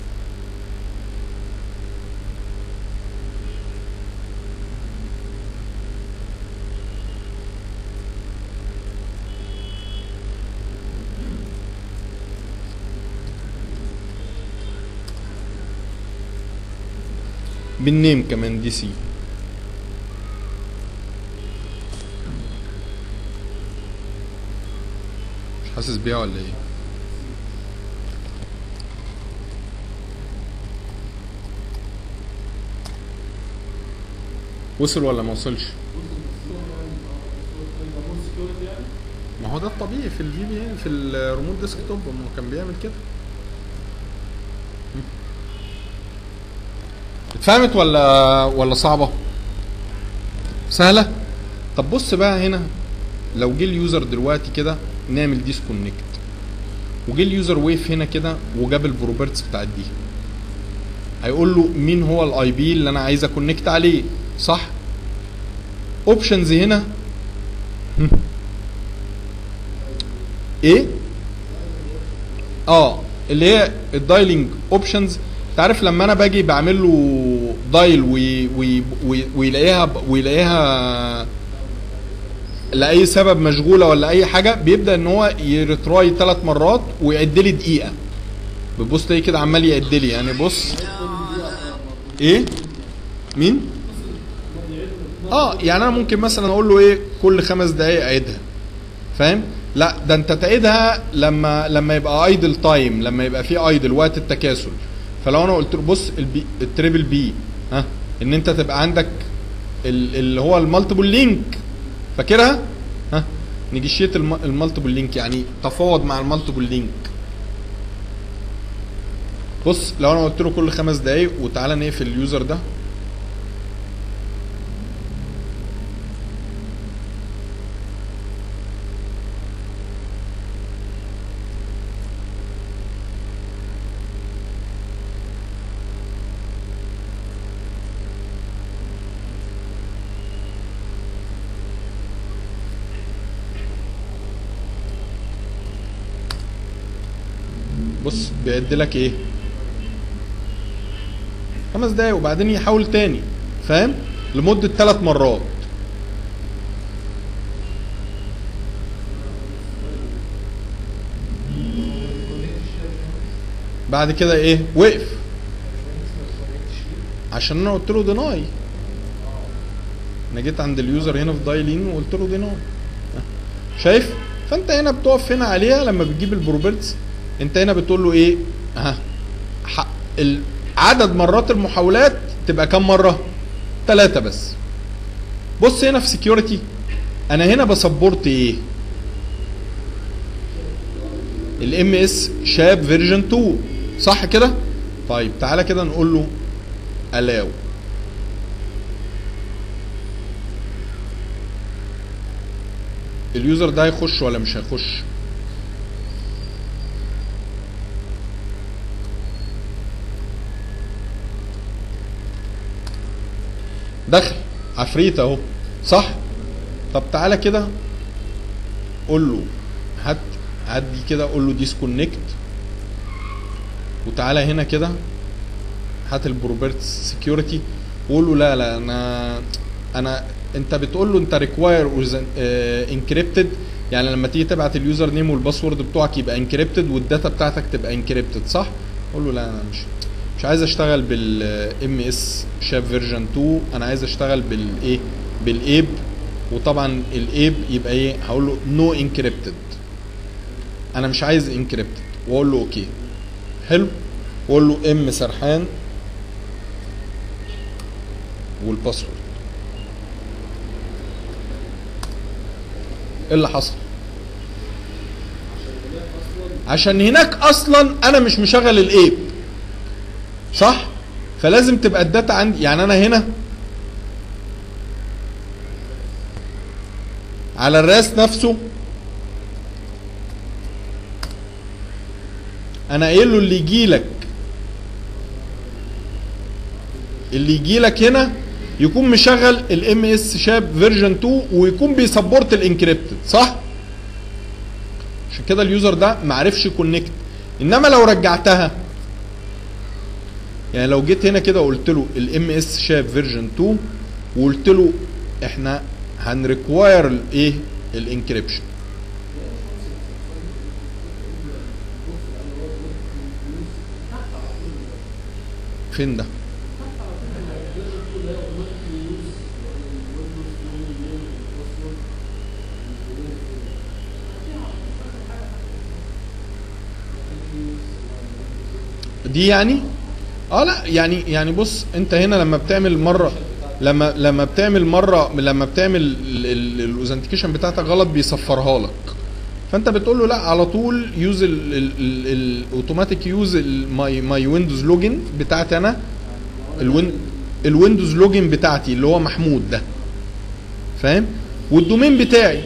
بالنيم كمان دي سي. مش حاسس بيها ولا ايه؟ وصل ولا ما وصلش؟ ما هو ده الطبيعي في الفي بي ان، في الريموت ديسكتوب ما هو كان بيعمل كده. اتفهمت ولا ولا صعبه؟ سهله. طب بص بقى هنا، لو جه اليوزر دلوقتي كده نعمل ديسكونكت، وجه اليوزر ويف هنا كده وجاب البروبرتس بتاعت دي، هيقول له مين هو الاي بي اللي انا عايز اكونكت عليه، صح؟ اوبشنز هنا ايه؟ اه اللي هي الدايلنج اوبشنز. انت عارف لما انا باجي بعمل له دايل وي وي وي ويلاقيها ويلاقيها لاي سبب مشغوله ولا اي حاجه، بيبدا ان هو يرتراي ثلاث مرات ويعد لي دقيقه. بتبص تلاقي كده عمال يعد لي، يعني بص ايه؟ مين؟ اه يعني انا ممكن مثلا اقول له ايه كل خمس دقائق اعيدها، فاهم؟ لا ده انت تعيدها لما لما يبقى ايدل تايم، لما يبقى في ايدل وقت التكاسل. فلو انا قلت له بص البي التريبل بي، ها ان انت تبقى عندك اللي هو المالتيبل لينك، فاكرها؟ ها نيجيشيت المالتيبل لينك، يعني تفاوض مع المالتيبل لينك. بص لو انا قلت له كل خمس دقايق، وتعالى نقفل اليوزر ده، بص بيعد لك ايه؟ خمس دقايق، وبعدين يحاول تاني، فاهم؟ لمدة ثلاث مرات. بعد كده ايه؟ وقف عشان انا قلت له ديناي. انا جيت عند اليوزر هنا في دايلين وقلت له دينار. شايف؟ فانت هنا بتقف هنا عليها لما بتجيب البروبرتس، انت هنا بتقول له ايه؟ ها عدد مرات المحاولات تبقى كام مره؟ ثلاثة بس. بص هنا في سكيورتي انا هنا بسبورت ايه؟ الام اس شاب فيرجن اتنين، صح كده؟ طيب تعالى كده نقول له allow. اليوزر ده هيخش ولا مش هيخش؟ دخل عفريت اهو، صح؟ طب تعالى كده قول له هات هات دي كده، قول له ديسكونكت، وتعالى هنا كده هات البروبرتس سكيورتي وقول له لا لا انا انا انت بتقول له انت ريكواير انكريبتد، يعني لما تيجي تبعت اليوزر نيم والباسورد بتوعك يبقى انكريبتد والداتا بتاعتك تبقى انكريبتد، صح؟ قول له لا انا مش مش عايز اشتغل بالام اس شاب فيرجن اتنين، انا عايز اشتغل بالايه؟ بالايب. وطبعا الايب يبقى ايه؟ هقول له نو انكريبتد، انا مش عايز انكريبتد، واقول له اوكي. حلو. واقول له ام سرحان والباسورد. ايه اللي حصل؟ عشان هناك اصلا انا مش مشغل الايب، صح؟ فلازم تبقى الداتا عندي، يعني انا هنا على الراس نفسه انا قايل له اللي يجي لك اللي يجي لك هنا يكون مشغل الام اس شاب فيرجن اتنين ويكون بيسبورت الانكريبتد، صح؟ عشان كده اليوزر ده ما عرفش يكونكت. انما لو رجعتها، يعني لو جيت هنا كده وقلت له الام اس شاب فيرجن اتنين وقلت له احنا هنريكواير الايه؟ الانكريبشن. فين ده؟ دي يعني اه لا يعني يعني بص انت هنا لما بتعمل مره لما لما بتعمل مره لما بتعمل الاوثنتيكيشن بتاعتك غلط بيصفرها لك، فانت بتقول له لا على طول يوز الاوتوماتيك يوز ماي ماي ويندوز لوجن بتاعتي انا، الوين الويندوز لوجن بتاعتي اللي هو محمود ده، فاهم؟ والدومين بتاعي،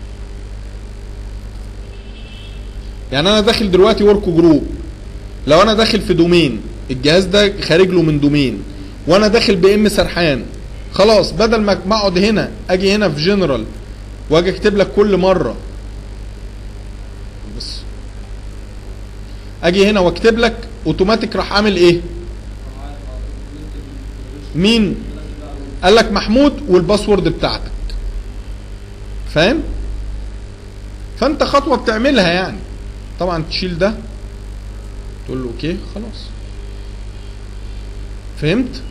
يعني انا داخل دلوقتي ورك جروب، لو انا داخل في دومين الجهاز ده خارج له من دومين وانا داخل بام سرحان، خلاص بدل ما اقعد هنا اجي هنا في جنرال واجي اكتب لك كل مره، بس اجي هنا واكتب لك اوتوماتيك راح عامل ايه؟ مين؟ قال لك محمود والباسورد بتاعتك، فاهم؟ فانت خطوه بتعملها يعني، طبعا تشيل ده تقول له اوكي خلاص. فهمت؟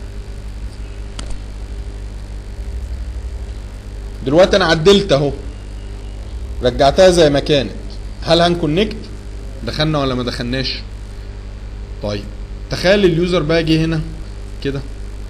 دلوقتي انا عدلت اهو، رجعتها زي ما كانت. هل هنكونكت؟ دخلنا ولا ما دخلناش؟ طيب تخيل اليوزر بقى جه هنا كده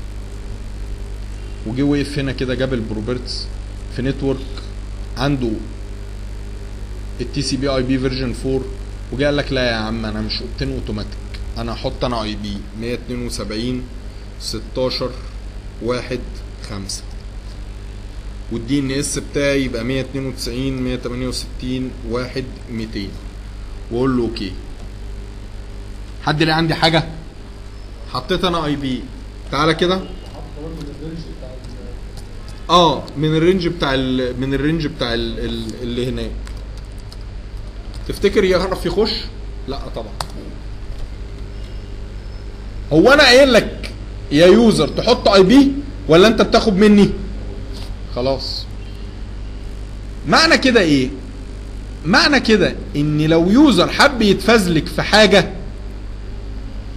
وجه وقف هنا كده، جاب البروبرتس في نتورك عنده التي سي بي اي بي فيرجن اربعة وجه قال لك لا يا عم انا مش اوبتين اوتوماتيك، انا هحط انا اي بي مية اتنين وسبعين ستاشر واحد خمسة والدي ان اس بتاعي يبقى مية اتنين وتسعين مية تمانية وستين واحد ميتين واقول له اوكي. حد اللي عندي حاجه؟ حطيت انا اي بي، تعالى كده اه من الرينج بتاع ال من الرينج بتاع ال اللي هناك. تفتكر يعرف يخش؟ لا طبعا. هو انا قايل لك يا يوزر تحط اي بي ولا انت بتاخد مني؟ خلاص. معنى كده ايه؟ معنى كده ان لو يوزر حب يتفزلك في حاجه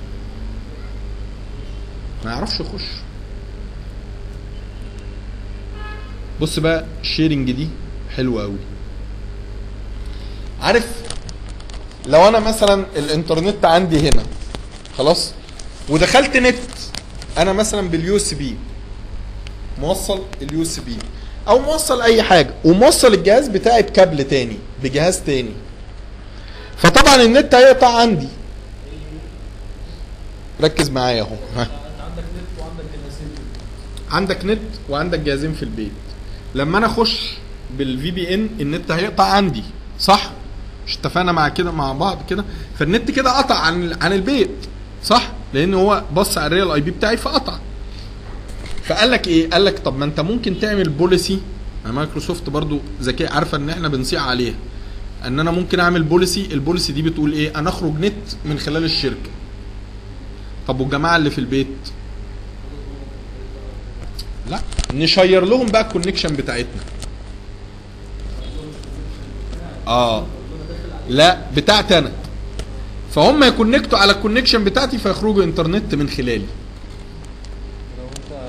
ما يعرفش يخش. بص بقى الشيرنج دي حلوه قوي. عارف لو انا مثلا الانترنت عندي هنا خلاص ودخلت نت انا مثلا باليو اس بي، موصل اليو اس بي او موصل اي حاجه وموصل الجهاز بتاعي بكابل تاني بجهاز تاني، فطبعا النت هيقطع عندي. ركز معايا اهو. ها. عندك نت وعندك جهازين. عندك نت وعندك جهازين في البيت. لما انا اخش بالفي بي ان النت هيقطع عندي صح؟ مش اتفقنا مع كده مع بعض كده؟ فالنت كده قطع عن عن البيت صح؟ لان هو بص على الريال اي بي بتاعي فقطع. فقال لك ايه؟ قال لك طب ما انت ممكن تعمل بوليسي. مايكروسوفت برضو ذكيه عارفه ان احنا بنصيع عليها. ان انا ممكن اعمل بوليسي، البوليسي دي بتقول ايه؟ انا اخرج نت من خلال الشركه. طب والجماعه اللي في البيت؟ لا نشير لهم بقى الكونكشن بتاعتنا. اه لا بتاعتي انا. فهم يكونكتوا على الكونكشن بتاعتي فيخرجوا انترنت من خلالي. لو انت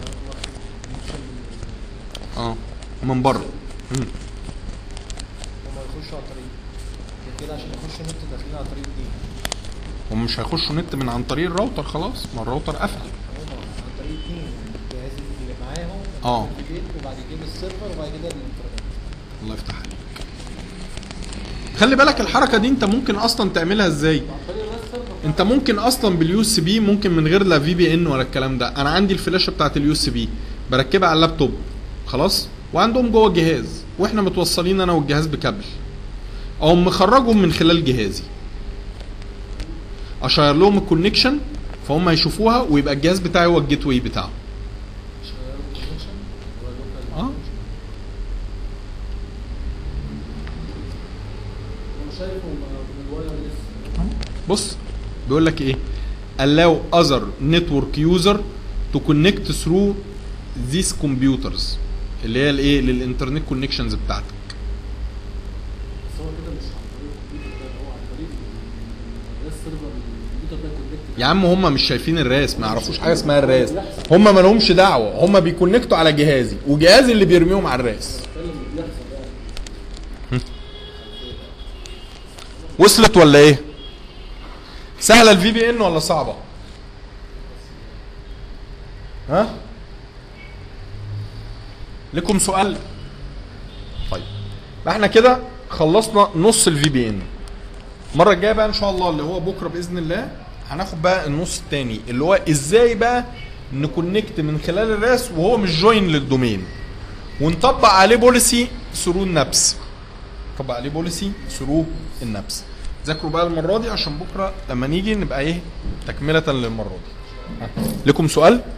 اه من بره. امم هما يخشوا على طريق كده عشان يخشوا نت داخلين على طريق دي. هم مش هيخشوا نت من عن طريق الراوتر خلاص، ما الراوتر قفل. هما عن طريق اتنين الجهاز اللي معاهم اه في البيت وبعد كده السيرفر وبعد كده الانترنت. الله يفتح عليك. خلي بالك الحركه دي انت ممكن اصلا تعملها ازاي؟ عن طريق السيرفر. انت ممكن اصلا باليو اس بي، ممكن من غير لا في بي ان ولا الكلام ده. انا عندي الفلاشه بتاعت اليو اس بي بركبها على اللابتوب خلاص، وعندهم جوه الجهاز واحنا متوصلين انا والجهاز بكابل، او مخرجهم من خلال جهازي، اشير لهم الكونكشن فهم يشوفوها ويبقى الجهاز بتاعي هو الجيت واي بتاعه. اه بص بيقول لك ايه؟ allow other network user to connect through these computers اللي هي الايه؟ للانترنت كونكشنز بتاعتك. بس هو كده مش عن طريق الكمبيوتر ده، هو عن طريق السيرفر الكمبيوتر ده كونكت. يا عم هم مش شايفين الراس، ما يعرفوش حاجه اسمها الراس، هم ما لهمش دعوه، هم بيكونكتوا على جهازي وجهازي اللي بيرميهم على الراس. وصلت ولا ايه؟ سهله الفي بي ان ولا صعبه؟ ها؟ لكم سؤال؟ طيب احنا كده خلصنا نص الفي بي ان. المره الجايه بقى ان شاء الله اللي هو بكره باذن الله هناخد بقى النص الثاني اللي هو ازاي بقى نكونكت من خلال الراس وهو مش جوين للدومين، ونطبق عليه بوليسي ثرو النبس. نطبق عليه بوليسي ثرو النبس. ذاكروا بقى المره دي عشان بكره لما نيجي نبقى ايه تكمله للمره دي. لكم سؤال؟